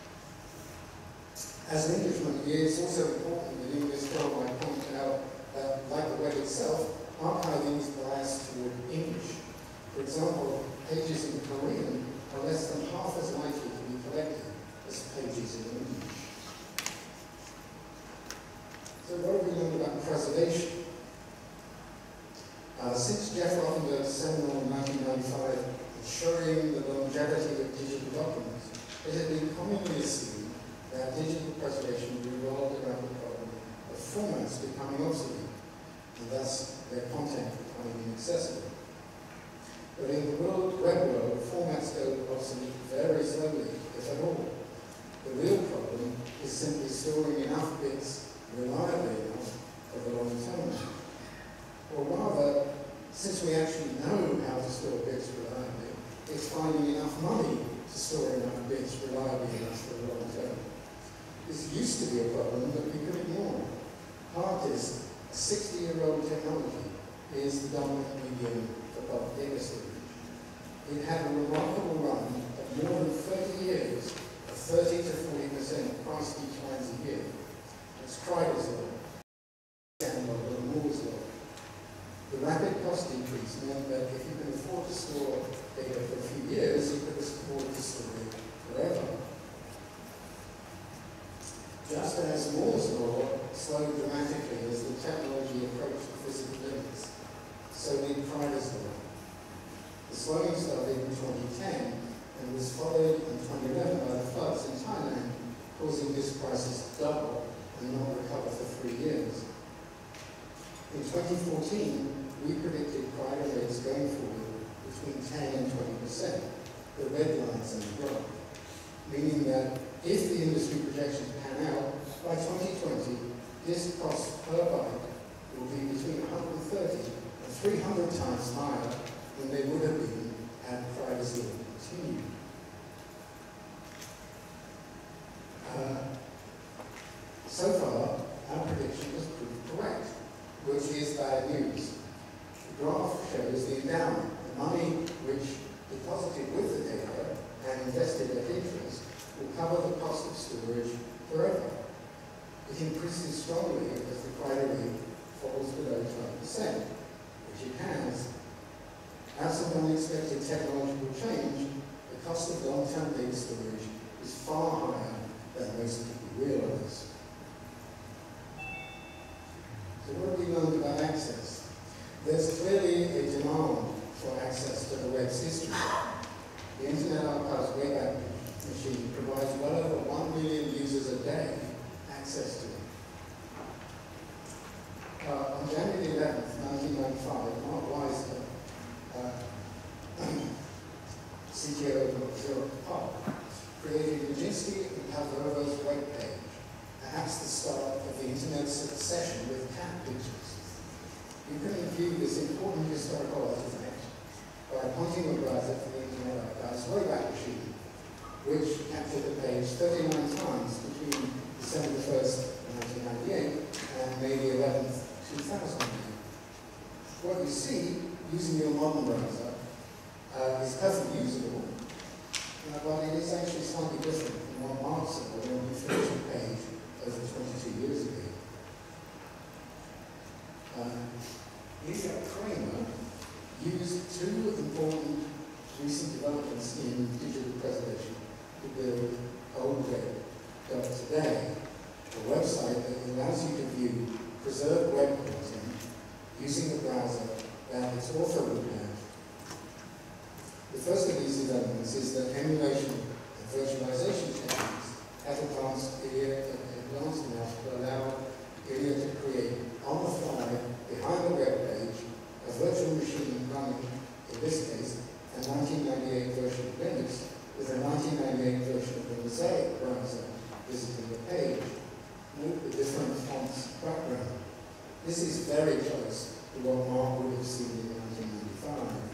As an Englishman, it is also important that in this film I point out that, like the web itself, archiving is biased toward English. For example, pages in Korean are less than half as likely to be collected as pages in English. So what have we learned about preservation? Since Jeff Rothenberg's seminal in 1995 ensuring the longevity of digital documents, it has been commonly assumed that digital preservation revolved around the problem of formats becoming obsolete, and thus their content becoming inaccessible. But in the web world, formats go obsolete very slowly, if at all. The real problem is simply storing enough bits reliably enough for the long term. Or rather, since we actually know how to store bits reliably, it's finding enough money to store enough bits reliably enough for the long term. This used to be a problem that we could ignore. Hard disk, a 60-year-old technology, is the dominant medium for bulk data storage. It had a remarkable run of more than 30 years of 30 to 40% price declines a year. It's Kreider's law, and Moore's law. The rapid cost decrease meant that if you can afford to store data for a few years, you could afford to store it forever. Just as Moore's law slowed dramatically as the technology approached the physical limits, so did Kreider's law. The slowing started in 2010 and was followed in 2011 by the floods in Tainan, causing disk prices to double and not recover for 3 years. In 2014, we predicted Kreider rates going forward between 10 and 20%, the red lines in the graph, meaning that if the industry projections pan out, by 2020, disk costs per byte will be between 130 and 300 times higher than they would have been had Kreider's law continued. So far, our prediction has proved correct, which is bad news. The graph shows the endowment, the money which deposited with the data and invested will cover the cost of storage forever. It increases strongly as the credit rate falls below 12%, which it has. Absent unexpected technological change, the cost of long-term data storage is far higher than most people realize. So what have we learned about access? There's clearly a demand for access to the web's history. The Internet Archive's Wayback Machine provides well over 1 million users a day access to it. On January 11th, 1995, Mark Weiser, CTO of Zurich Park, created Nijinsky and Pavlova's webpage, perhaps the start of the Internet's obsession with cat pictures. You can view this important historical artifact by pointing your browser to the Internet Archive's Wayback Machine, which captured the page 39 times between December 1st, 1998 and May 11th, 2008. What you see, using your modern browser, is perfectly usable, but it is actually slightly different from what Mark saw when he finished the page over 22 years ago. Ilya Kramer used two important recent developments in digital preservation to build oldweb.today, a website that allows you to view preserved web content using the browser that its author would have. The first of these developments is that emulation and virtualization techniques have advanced enough to allow Ilya to create on the fly, behind the web page, a virtual machine running, in this case, a 1998 version of Linux with a 1998 version of the Mosaic browser visiting the page. Note the different fonts background. This is very close to what Mark would have seen in 1995.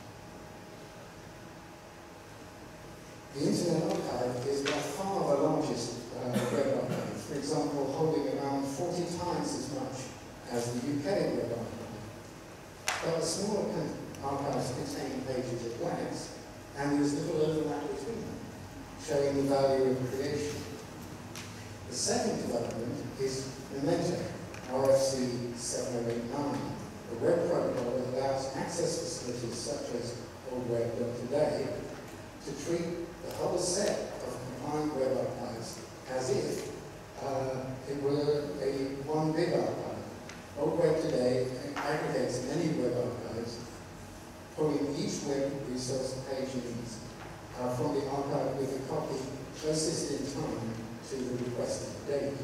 The Internet Archive is by far the largest web archive, for example, holding around 40 times as much as the UK web archive. But the smaller archives contain pages at glance, and there is little overlap between them, showing the value of creation. The second development is Memento, RFC 7089, a web protocol that allows access facilities such as oldweb.today to treat the whole set of compliant web archives as if it were a one big archive. Oldweb today aggregates many web archives, pulling each web resource page needs from the archive with a copy closest in time to the requested date.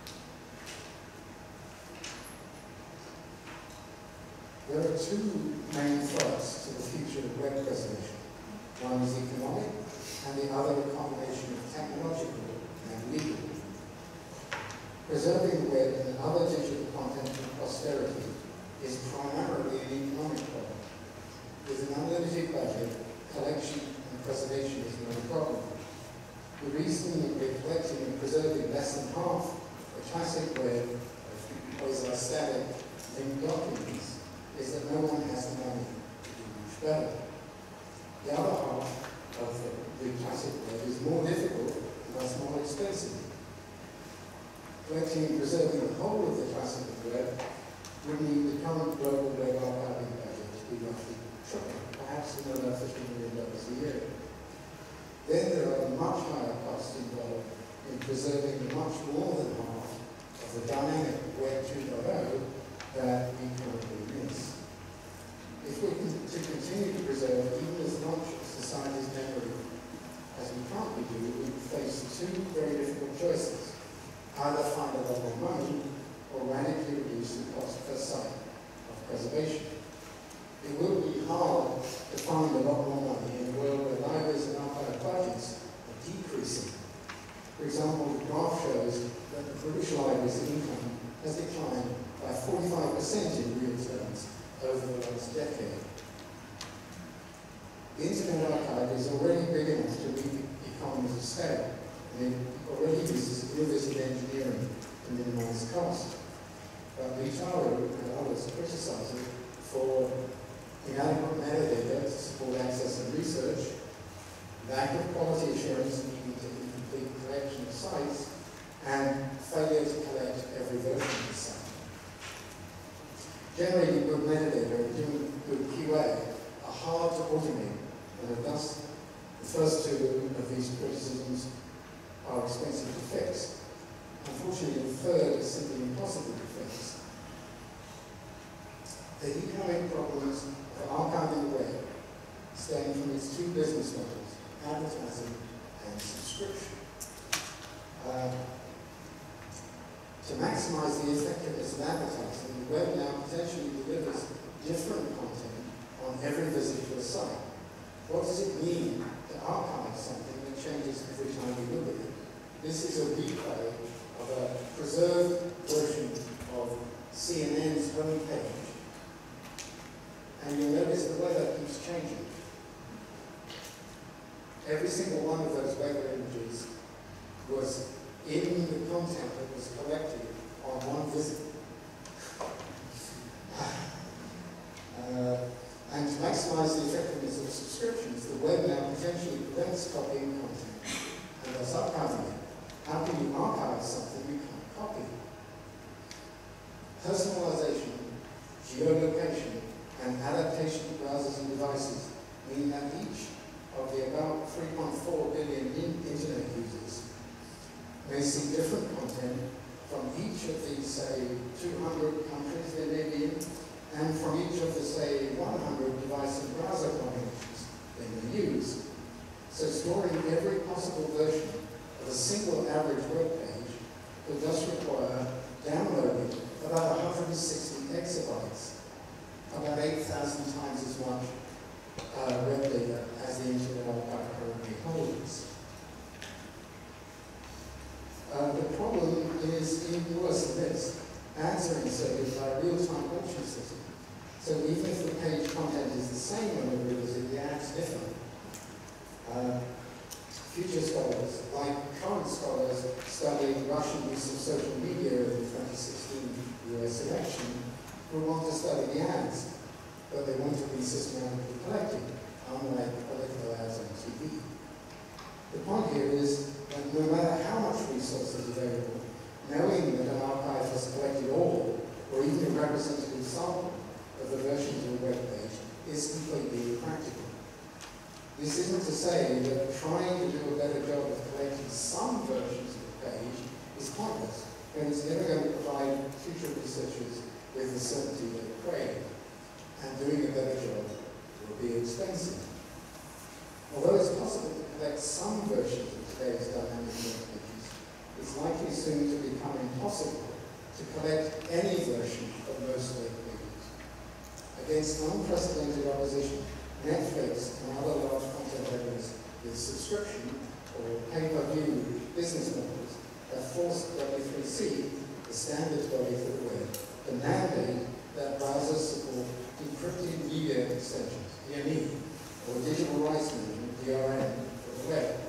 There are two main threats to the future of web preservation. One is economic, and the other a combination of technological and legal. Preserving the web and other digital content for posterity is primarily an economic problem. With an unlimited budget, collection and preservation is not a problem. The reason that we're collecting and preserving less than half the classic web of quasi-static linked documents is that no one has the money to do much better. The other half of the classic web is more difficult and thus more expensive. Collecting and preserving the whole of the classic web would need the current global web archiving budget to be roughly triple, perhaps another $50 million a year. Then there are much higher costs involved in preserving much more than half of the dynamic Web 2.0 that we currently miss. If we to continue to preserve even as much of society's memory as we currently do, we face two very difficult choices. Either find a lot more money or radically reduce the cost per site of preservation. It will be hard to find a lot more money in a world where libraries and archive budgets are decreasing. For example, the graph shows that the British Library's income has declined by 45% in real terms over the last decade. The Internet Archive is already big enough to meet economies of scale, and it already uses innovative engineering to minimize cost. But Vitaro and others criticize it for inadequate metadata to support access and research, lack of quality assurance needing to complete collection of sites, and failure to collect every version of the site. Generating good metadata and doing good QA are hard to automate, and thus the first two of these criticisms are expensive to fix. Unfortunately, the third is simply impossible to fix. The economic problems of archiving the web stem from its two business models, advertising and subscription. To maximize the effectiveness of advertising, the web now potentially delivers different content on every visit to a site. What does it mean to archive something that changes every time we look at it? This is a replay of a preserved version of CNN's homepage. And you'll notice the weather keeps changing. Every single one of those weather images was in the content that was collected on one visit. And to maximize the effectiveness of subscriptions, the web now potentially prevents copying content and thus archiving it. How can you archive something you can't copy? Personalization, geolocation, and adaptation to browsers and devices mean that each of the about 3.4 billion internet users may see different content from each of these, say, 200 countries they may be in, and from each of the, say, 100 device and browser combinations they may use. So storing every possible version of a single average web page will thus require downloading about 160 exabytes, about 8,000 times as much web data as the Internet Archive currently holds. The problem is even worse than this. Ads are inserted by a real-time auction system. So even if the page content is the same on every visit, the ads differ. Future scholars, like current scholars studying Russian use of social media in the 2016 US election, will want to study the ads, but they want to be systematically collected, unlike political ads on TV. The point here is that no matter how much resource is available, knowing that an archive has collected all, or even a representative sample of the versions of a web page, is completely impractical. This isn't to say that trying to do a better job of collecting some versions of the page is pointless, and it's never going to provide future researchers with the certainty they crave, and doing a better job will be expensive. Although it's possible to collect some versions of today's dynamic web pages, it's likely soon to become impossible to collect any version of most web pages. Against unprecedented opposition, Netflix and other large content owners with subscription or pay-per-view business models have forced W3C, the standards body for the web, to mandate that browsers support encrypted media extensions, EME, or digital rights management, DRM, for the web.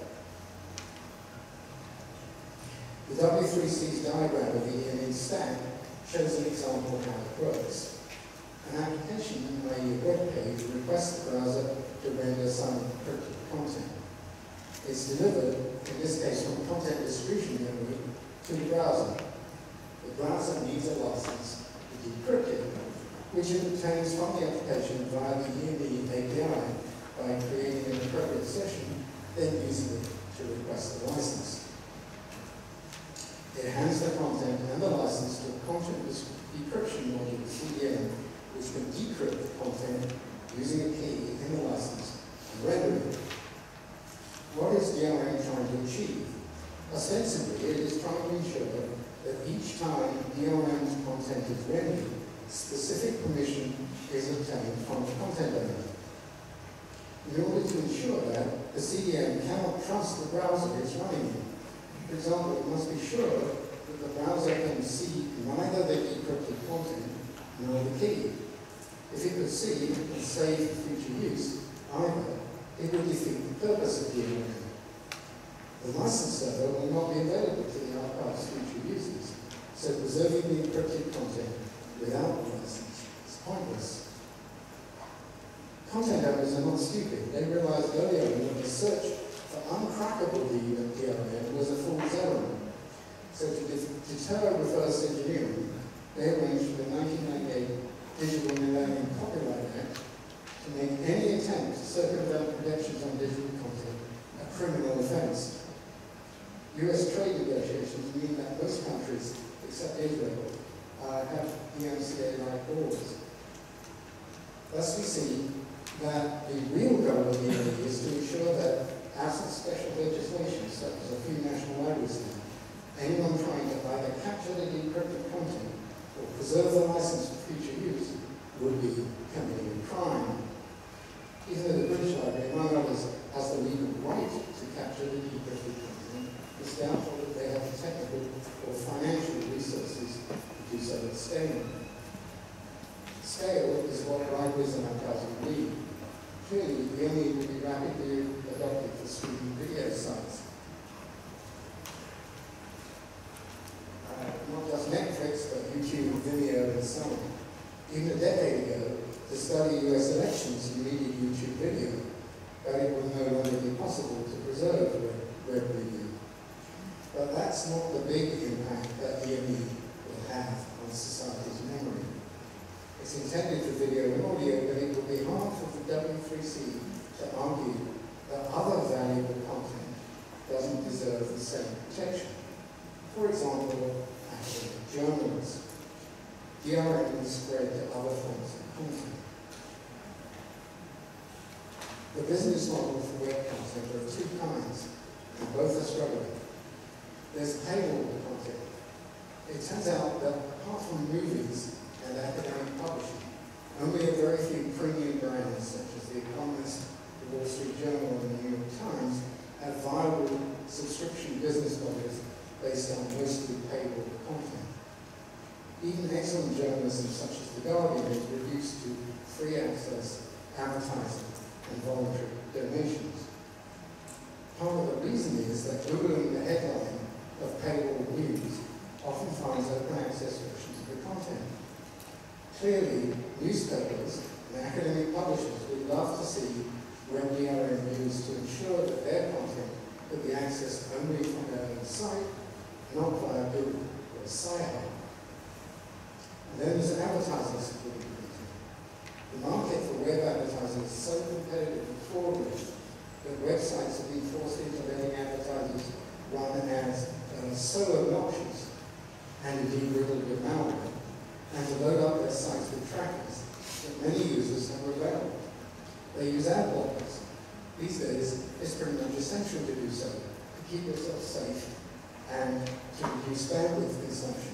The W3C's diagram of the EME stack shows an example of how it works. An application, i.e. a web page, requests the browser to render some encrypted content. It's delivered, in this case from content distribution memory, to the browser. The browser needs a license to decrypt it, which it obtains from the application via the EME API by creating an appropriate session, then using it to request the license. It hands the content and the license to a content decryption module, CDN, which can decrypt the content using a key in the license and render it. What is DRM trying to achieve? Ostensibly, it is trying to ensure that each time DRM's content is rendered, specific permission is obtained from the content owner. In order to ensure that, the CDN cannot trust the browser it's running in. For example, it must be sure that the browser can see neither the decrypted content nor the key. If it could see and save for future use either, it would defeat the purpose of DRM. The license server will not be available to the archive's future users, so preserving the encrypted content without the license is pointless. Content owners are not stupid. They realized early on that the search for The uncrackable lead at DRM was a fool's errand. So to deter reverse engineering, they arranged for the 1998 Digital Millennium Copyright Act to make any attempt to circumvent protections on digital content a criminal offense. US trade negotiations mean that most countries, except Israel, have PNC-like laws. Thus we see that the real goal of the EME is to ensure that, absent special legislation such as a few national libraries have, anyone trying to either capture the decrypted content or preserve the license for future use would be committing a crime. Even though the British Library, among others, has the legal right to capture the decrypted content, it's doubtful that they have the technical or financial resources to do so at scale. Scale is what libraries and archives need. Clearly, the EME will be rapidly adopted for streaming video sites. Not just Netflix, but YouTube, Vimeo, and so on. Even a decade ago, to study US elections, you needed YouTube video, but it would no longer be possible to preserve web video. But that's not the big impact that EME will have on society's memory. It's intended for video and audio, but it will be hard for the W3C to argue that other valuable content doesn't deserve the same protection. For example, academic journals. DRM is spread to other forms of content. The business model for web content are of two kinds, and both are struggling. There's paywall content. It turns out that apart from movies and academic publishing, only a very few premium brands such as The Economist, The Wall Street Journal, and The New York Times have viable subscription business models based on mostly paywall content. Even excellent journalism such as The Guardian is reduced to free access, advertising, and voluntary donations. Part of the reason is that Googling the headline of paywall news often finds open access versions of the content. Clearly, newspapers and academic publishers would love to see web DRM used to ensure that their content could be accessed only from their own site, not via Google or Sci-Hub. And then there's advertising supported content. The market for web advertising is so competitive and fraudulent that websites have been forced into letting advertisers run ads that are so obnoxious and indeed riddled with malware, and to load up their sites with trackers that many users have rebelled. They use ad blockers. These days, it's pretty much essential to do so, to keep yourself safe and to reduce bandwidth consumption.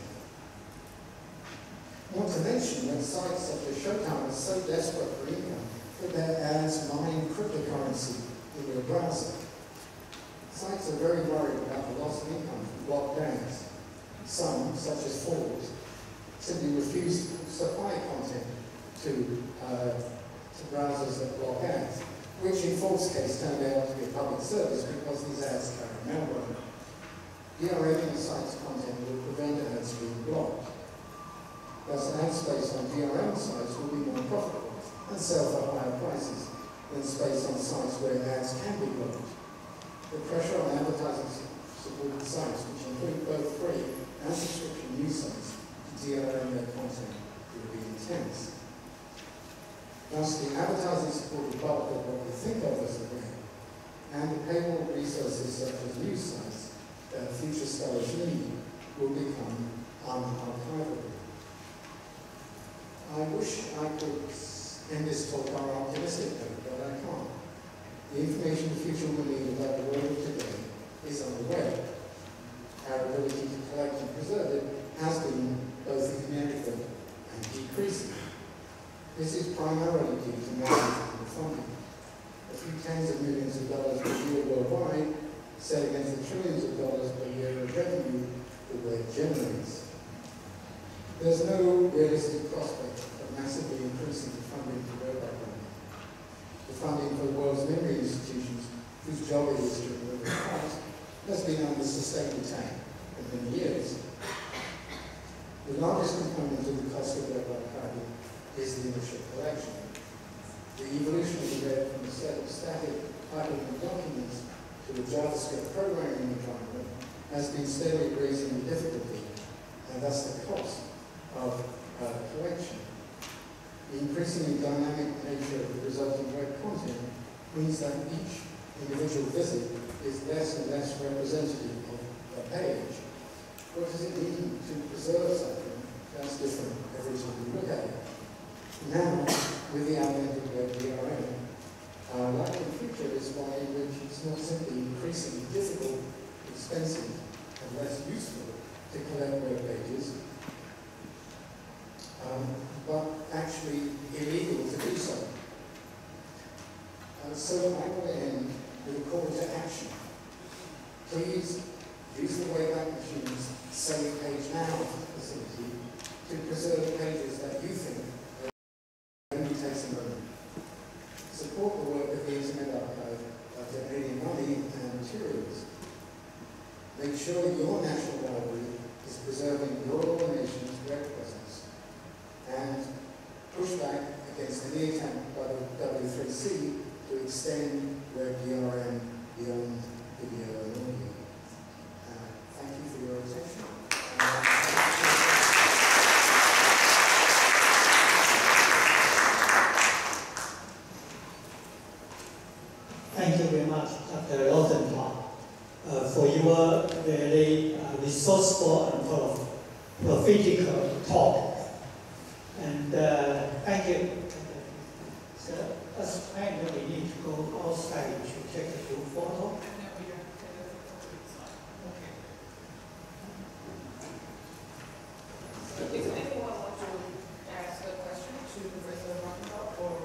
Not to mention that sites such as Showtime are so desperate for income that their ads mine cryptocurrency in your browser. Sites are very worried about the loss of income from blocked ads. Some, such as Forbes, simply refuse to supply content to browsers that block ads, which in Forbes' case turned out to be a public service because these ads carry malware. DRM in the site's content will prevent ads being blocked. Thus, ad space on DRM sites will be more profitable and sell for higher prices than space on sites where ads can be blocked. The pressure on advertising-supported sites, which include both free and subscription news sites, to DRM their content will be intense. Thus, the advertising-supported bulk of what we think of as the web, and the paywall resources such as news sites that future scholars need, will become unarchivable. I wish I could end this talk on an optimistic note, but I can't. The information the future will need about the world of today is on the web. Our ability to collect and preserve it has been both inadequate and decreasing. This is primarily due to non-funded funding. A few tens of millions of dollars per year worldwide, set against the trillions of dollars per year of revenue the web generates. There's no realistic prospect of massively increasing the funding for web uploading. The funding for the world's memory institutions, whose job it is to deliver cost, has been under sustained attack for many years. The largest component of the cost of web archiving is the initial collection. The evolution of the web from a set of static typing documents to a has been steadily raising the difficulty and thus the cost of collection. The increasingly dynamic nature of the resulting web content means that each individual visit is less and less representative of a page. What does it mean to preserve something that's different every time you look at it? Now, with the advent of web DRM, our likely future is one in which it's not simply increasingly difficult, expensive, and less useful to collect web pages, but actually illegal to do so. So I want to end with a call to action. Please use the Wayback Machine's Save Page Now facility to preserve pages that you think only takes a moment. Support the work of the Internet Archive by donating money and materials. Make sure your national library is preserving your nation's web presence. And push back against any attempt by the W3C to extend web DRM beyond video and audio. Thank you for your attention. Thank you very much, Dr. Rosenthal, for your very resourceful and prophetical talk. And thank you. So, as I know, we need to go outside to take a group photo. Does anyone want to ask a question to Professor Rosenthal or?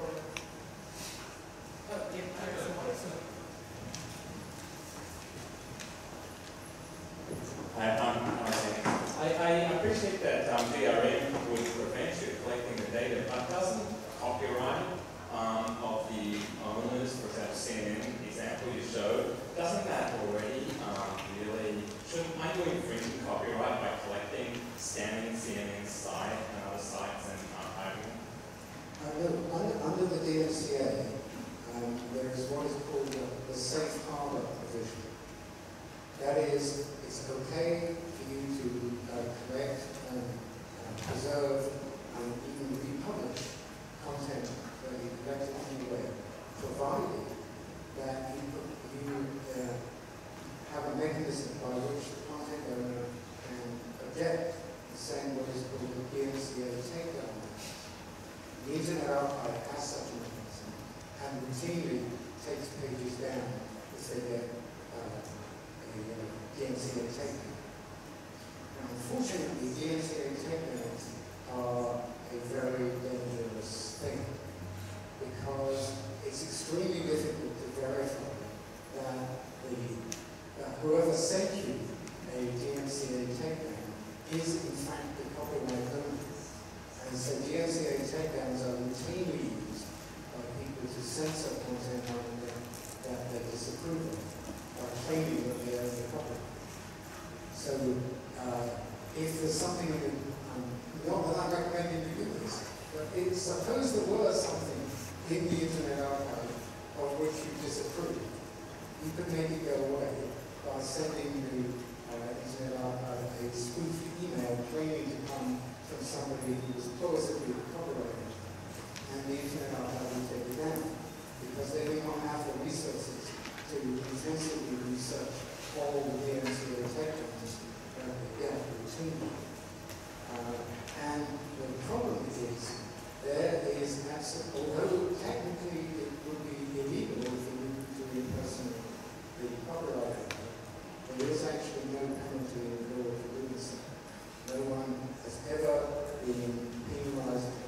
Oh, yeah, I appreciate that DRM would prevent you collecting the data, but doesn't copyright of the owners, for example, CNN example you showed, doesn't that already really, aren't you infringing copyright by collecting, scanning CNN's site and other sites and archiving? Under the DMCA, there is what is called the safe harbor provision. That is, it's okay for you to collect and preserve and even republish content that you collected anywhere, provided that you have a mechanism by which the content owner can object and send what is called the PNC takedown. The Internet Archive has such a mechanism and routinely takes pages down if they get DMCA takedown. Now, unfortunately, DMCA takedowns are a very dangerous thing because it's extremely difficult to verify that whoever sent you a DMCA takedown is in fact the copyright owner. And so DMCA takedowns are routinely used by people to censor content that they disapprove of by claiming that they own the copyright. So if there's something that, not that I'm recommending you do this, but suppose there were something in the Internet Archive of which you disapprove, you could make it go away by sending the Internet Archive a spoofed email claiming to come from somebody who was plausibly copyrighted, and the Internet Archive will take it down because they do not have the resources to intensively research all the DMCA takedowns that they get routinely. And the problem is, although technically it would be illegal for you to impersonate the copyright owner, there is actually no penalty in the law for doing so. No one has ever been penalized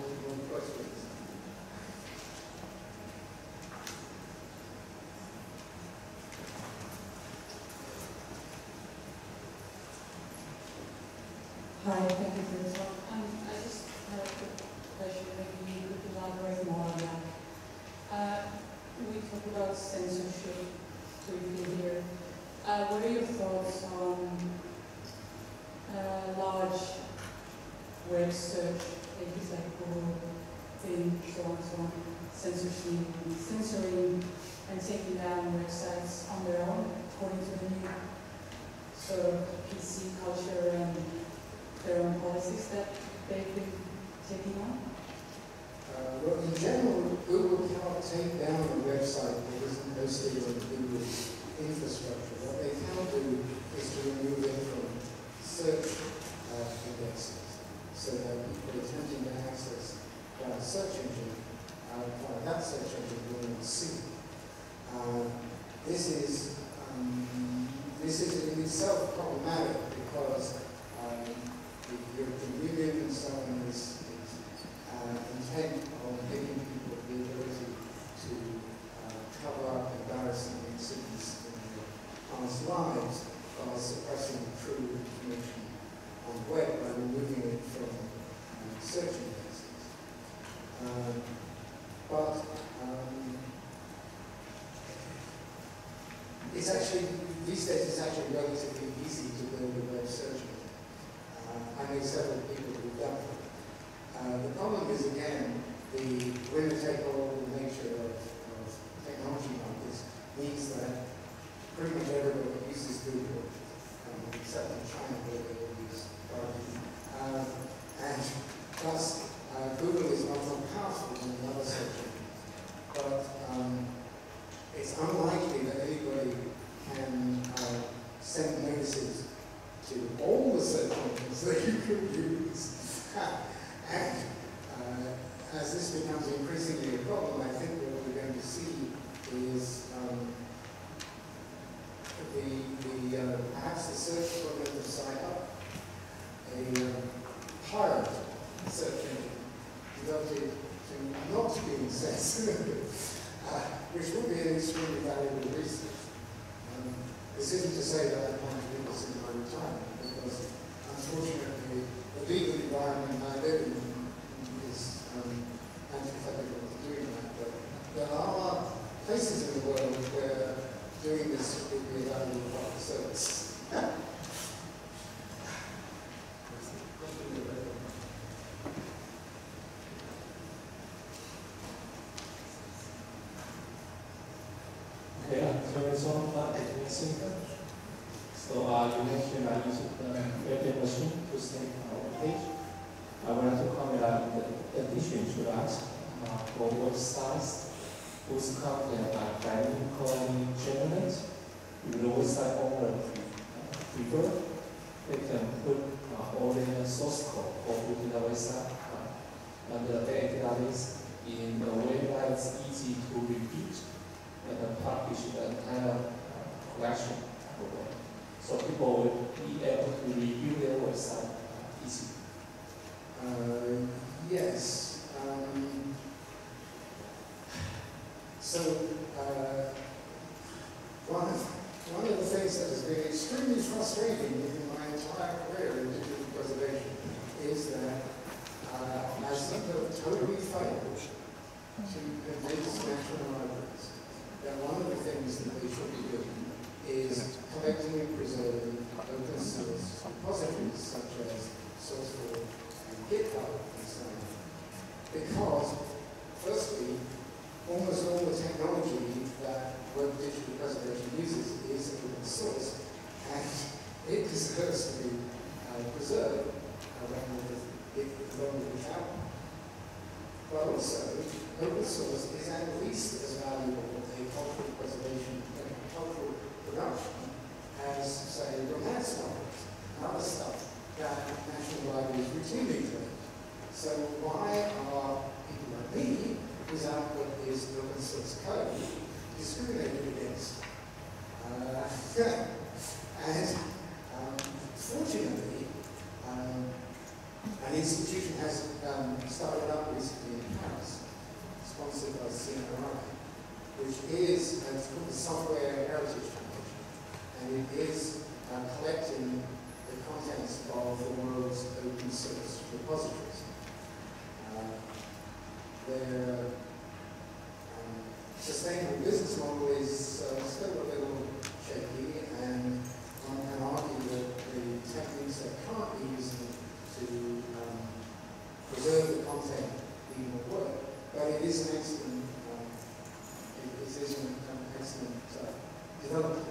more questions? Hi, thank you for this talk. I just had a quick question, maybe you could elaborate more on that. We talked about censorship briefly here. What are your thoughts on large web search pages like Google, Bing, so on, censoring and taking down websites on their own, according to the new sort of PC culture and their own policies that they've been taking on? Well, in general, Google cannot take down a website that isn't hosted on Google's infrastructure. What they can do is to remove it from search indexes, so that people attempting to access that search engine will not see. This is in itself problematic because the European Consortium is intent on giving people the ability to cover up embarrassing incidents in their past lives while suppressing true information on the web by removing it from search indexes. But it's actually, these days it's actually relatively easy to build a web search engine. I know several people who've done it. The problem is, again, the winner-take-all nature of technology markets means that pretty much everybody uses Google, except in China where they all use Baidu. And plus, Google is much more powerful than the other search engine. But it's unlikely that anybody can send notices to all the search engines that you could use. And as this becomes increasingly a problem, I think what we're going to see is perhaps the search program will sign up a pirate search engine devoted to not being censored, which would be an extremely valuable resource. This isn't to say that I plan to do this in my retirement, because unfortunately the legal environment I live in is antithetical to doing that. But there are places in the world where doing this would be a valuable public service. So you mentioned I use the machine to save our page. I wanted to comment on the addition to that for websites whose content are dynamically generated. If the website owner prefer, they can put all the source code for putting the website and the database in a way that it's easy to repeat and publish the entire collection. So people will be able to review their website easily. Yes. One of the things that has been extremely frustrating in my entire career in digital preservation is that I seem to have totally failed to convince national libraries that one of the things that they should be doing is collecting and preserving open source repositories such as SourceForge and GitHub and so on. Because, firstly, almost all the technology that web digital preservation uses is open source, and it deserves to be preserved along with it out. But also, open source is at least as valuable a cultural preservation and cultural production as, say, romance novels and other stuff that national libraries routinely collect. So why are people like me, whose output is open source code, discriminated against? And fortunately, an institution has started up with which is, it's called the Software Heritage Foundation, and it is collecting the contents of the world's open source repositories. Their sustainable business model is still a little shaky, and one can argue that the techniques they're currently using to preserve the content even work, but it is an excellent, development.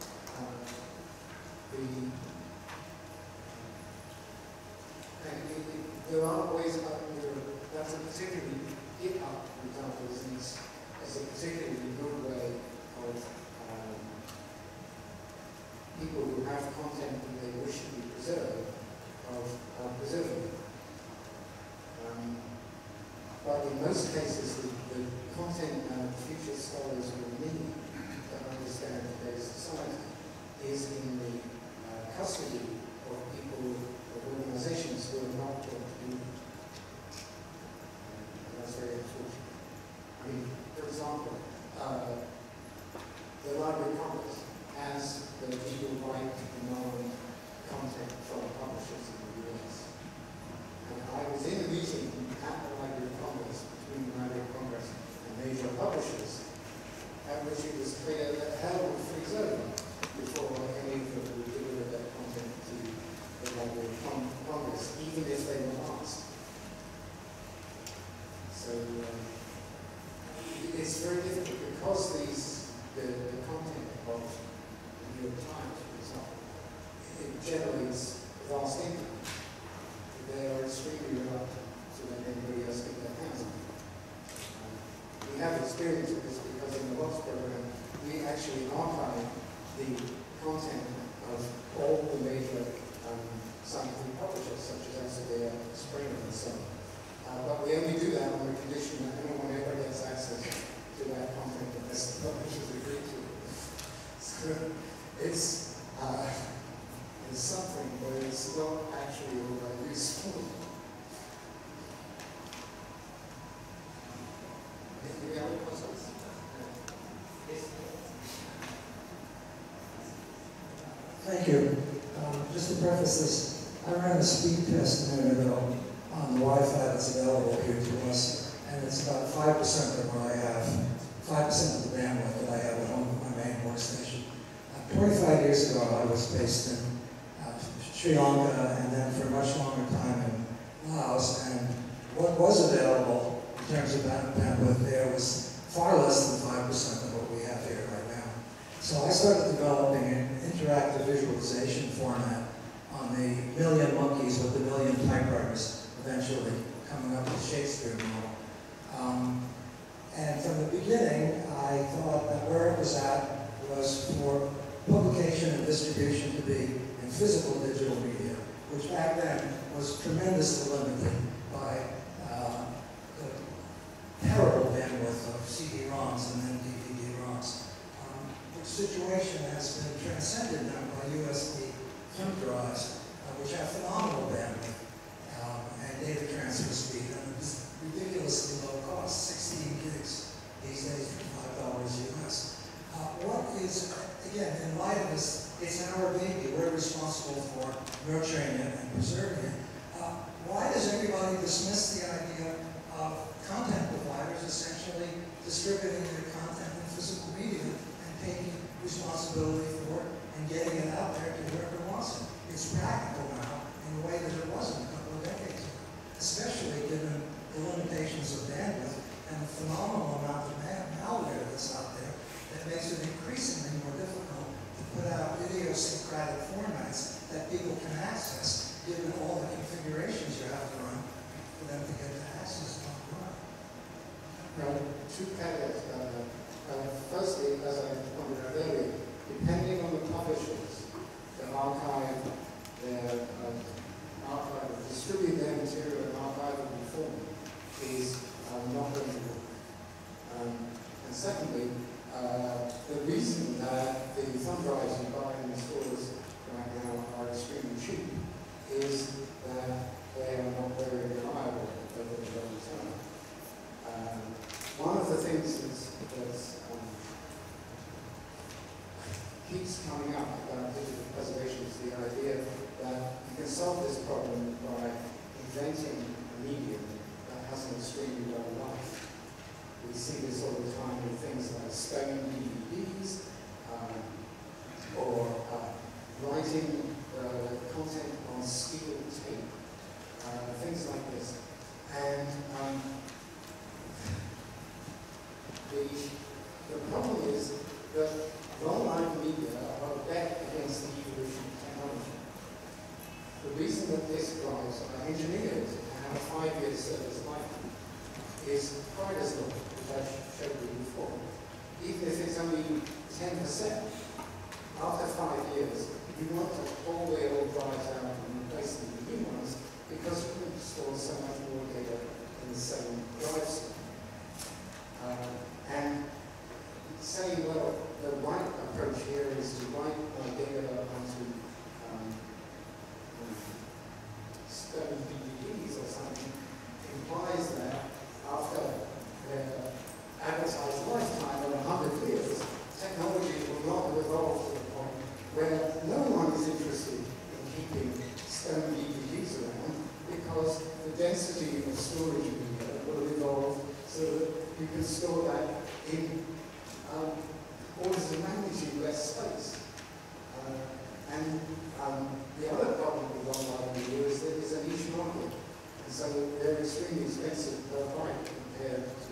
There are ways that's a particularly GitHub, for example, is a particularly good way of people who have content that they wish to be preserved, of preserving it. But in most cases, the content future scholars will need to understand today's society is in the custody of people, of organizations who are not going to do it. That's very unfortunate. I mean, for example, the Library of Congress has the legal right to demand content from publishers in the US. And I was in a meeting at the Library of Congress between the Library of Congress and major publishers, at which it was clear that hell would freeze over before any of them would deliver that content to the Library of Congress, even if they were asked. So it's very difficult because the content of the New York Times, for example, it generates vast income. They are extremely reluctant to let anybody else get their hands on it. We have experience with this because in the WATS program, we actually archive the content of all the major scientific publishers, such as Elsevier, Springer, and so on. But we only do that on the condition that anyone ever gets access to that content unless the publishers agree to it. So it's something, but it's not actually all that useful. Any other questions? Yes. Thank you. Just to preface this, I ran a speed test a minute ago on the Wi-Fi that's available here to us, and it's about 5% of what I have, 5% of the bandwidth that I have at home on my main workstation. 25 years ago, I was based in Sri Lanka, and then for a much longer time in Laos, and what was available in terms of bandwidth there was far less than 5% of what we have here right now. So I started developing an interactive visualization format on the Million Monkeys with the Million Typewriters, eventually coming up with Shakespeare model. And from the beginning, I thought that where it was at was for publication and distribution to be in physical digital media, which back then was tremendously limited by the terrible bandwidth of CD-ROMs and then DVD-ROMs. The situation has been transcended now by USB thumb drives, which have phenomenal bandwidth and data transfer speed, and it's ridiculously low cost, 16 gigs these days for $5 US. What is, again, in light of this, it's our baby, we're responsible for nurturing it and preserving it. Why does everybody dismiss the idea of content providers essentially distributing their content in physical media and taking responsibility for it and getting it out there to whoever wants it? It's practical now in a way that it wasn't a couple of decades ago, especially given the limitations of bandwidth and the phenomenal amount of malware that's out there that makes it increasingly more difficult to put out idiosyncratic formats that people can access, given all the configurations you have to run for them to get the access on the run. Now, two caveats about that. Firstly, as I pointed out earlier, depending on the publishers, the archive, distribute their material in archival form is not going to work. And secondly, the reason that the thumb drives you buy in the stores right now are extremely cheap is that they are not very reliable over the long term. One of the things that's coming up about digital preservation is the idea that you can solve this problem by inventing a medium that has an extremely long life. We see this all the time with things like stone DVDs, or writing content on steel tape, things like this. And the problem is that long-life media are a bet against the evolution of technology. The reason that this drives are engineered to have a 5-year service life is quite as long, which I showed you before. Even if it's only 10%, after 5 years, you want to pull the old drives out and replace them with new ones because you can store so much more data in the same drive system. And saying, well, the right approach here is to write my data onto stone DVDs or something, implies that after their advertised lifetime of 100 years, technology will not have evolved to the point where no one is interested in keeping stone DVDs around because the density of storage media will evolve so that you can store that in orders of magnitude less space. And the other problem with online media is that it's a niche market. And so they're extremely expensive per byte compared to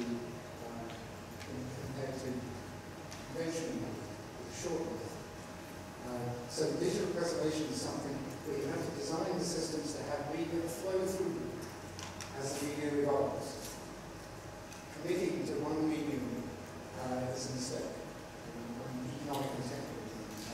conventional media, shortwave. So digital preservation is something where you have to design the systems to have media flow through as the media evolves. Committing to one medium is a mistake. Economic integrity.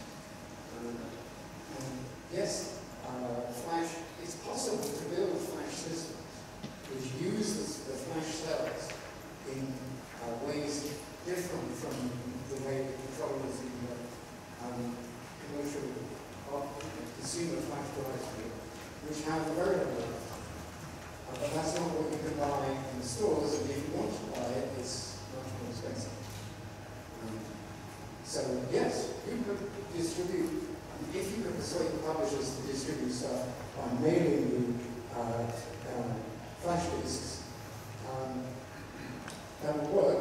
Yes, Flash, it's possible to build Flash systems which use the Flash cells in ways different from the way it controls the commercial consumer Flash drives do, which have a very little lifetime. But that's not what you can buy in the stores, and if you want to buy it, it's much more expensive. So yes, you could distribute, if you could persuade the publishers to distribute stuff by mailing you flash disks, that would work.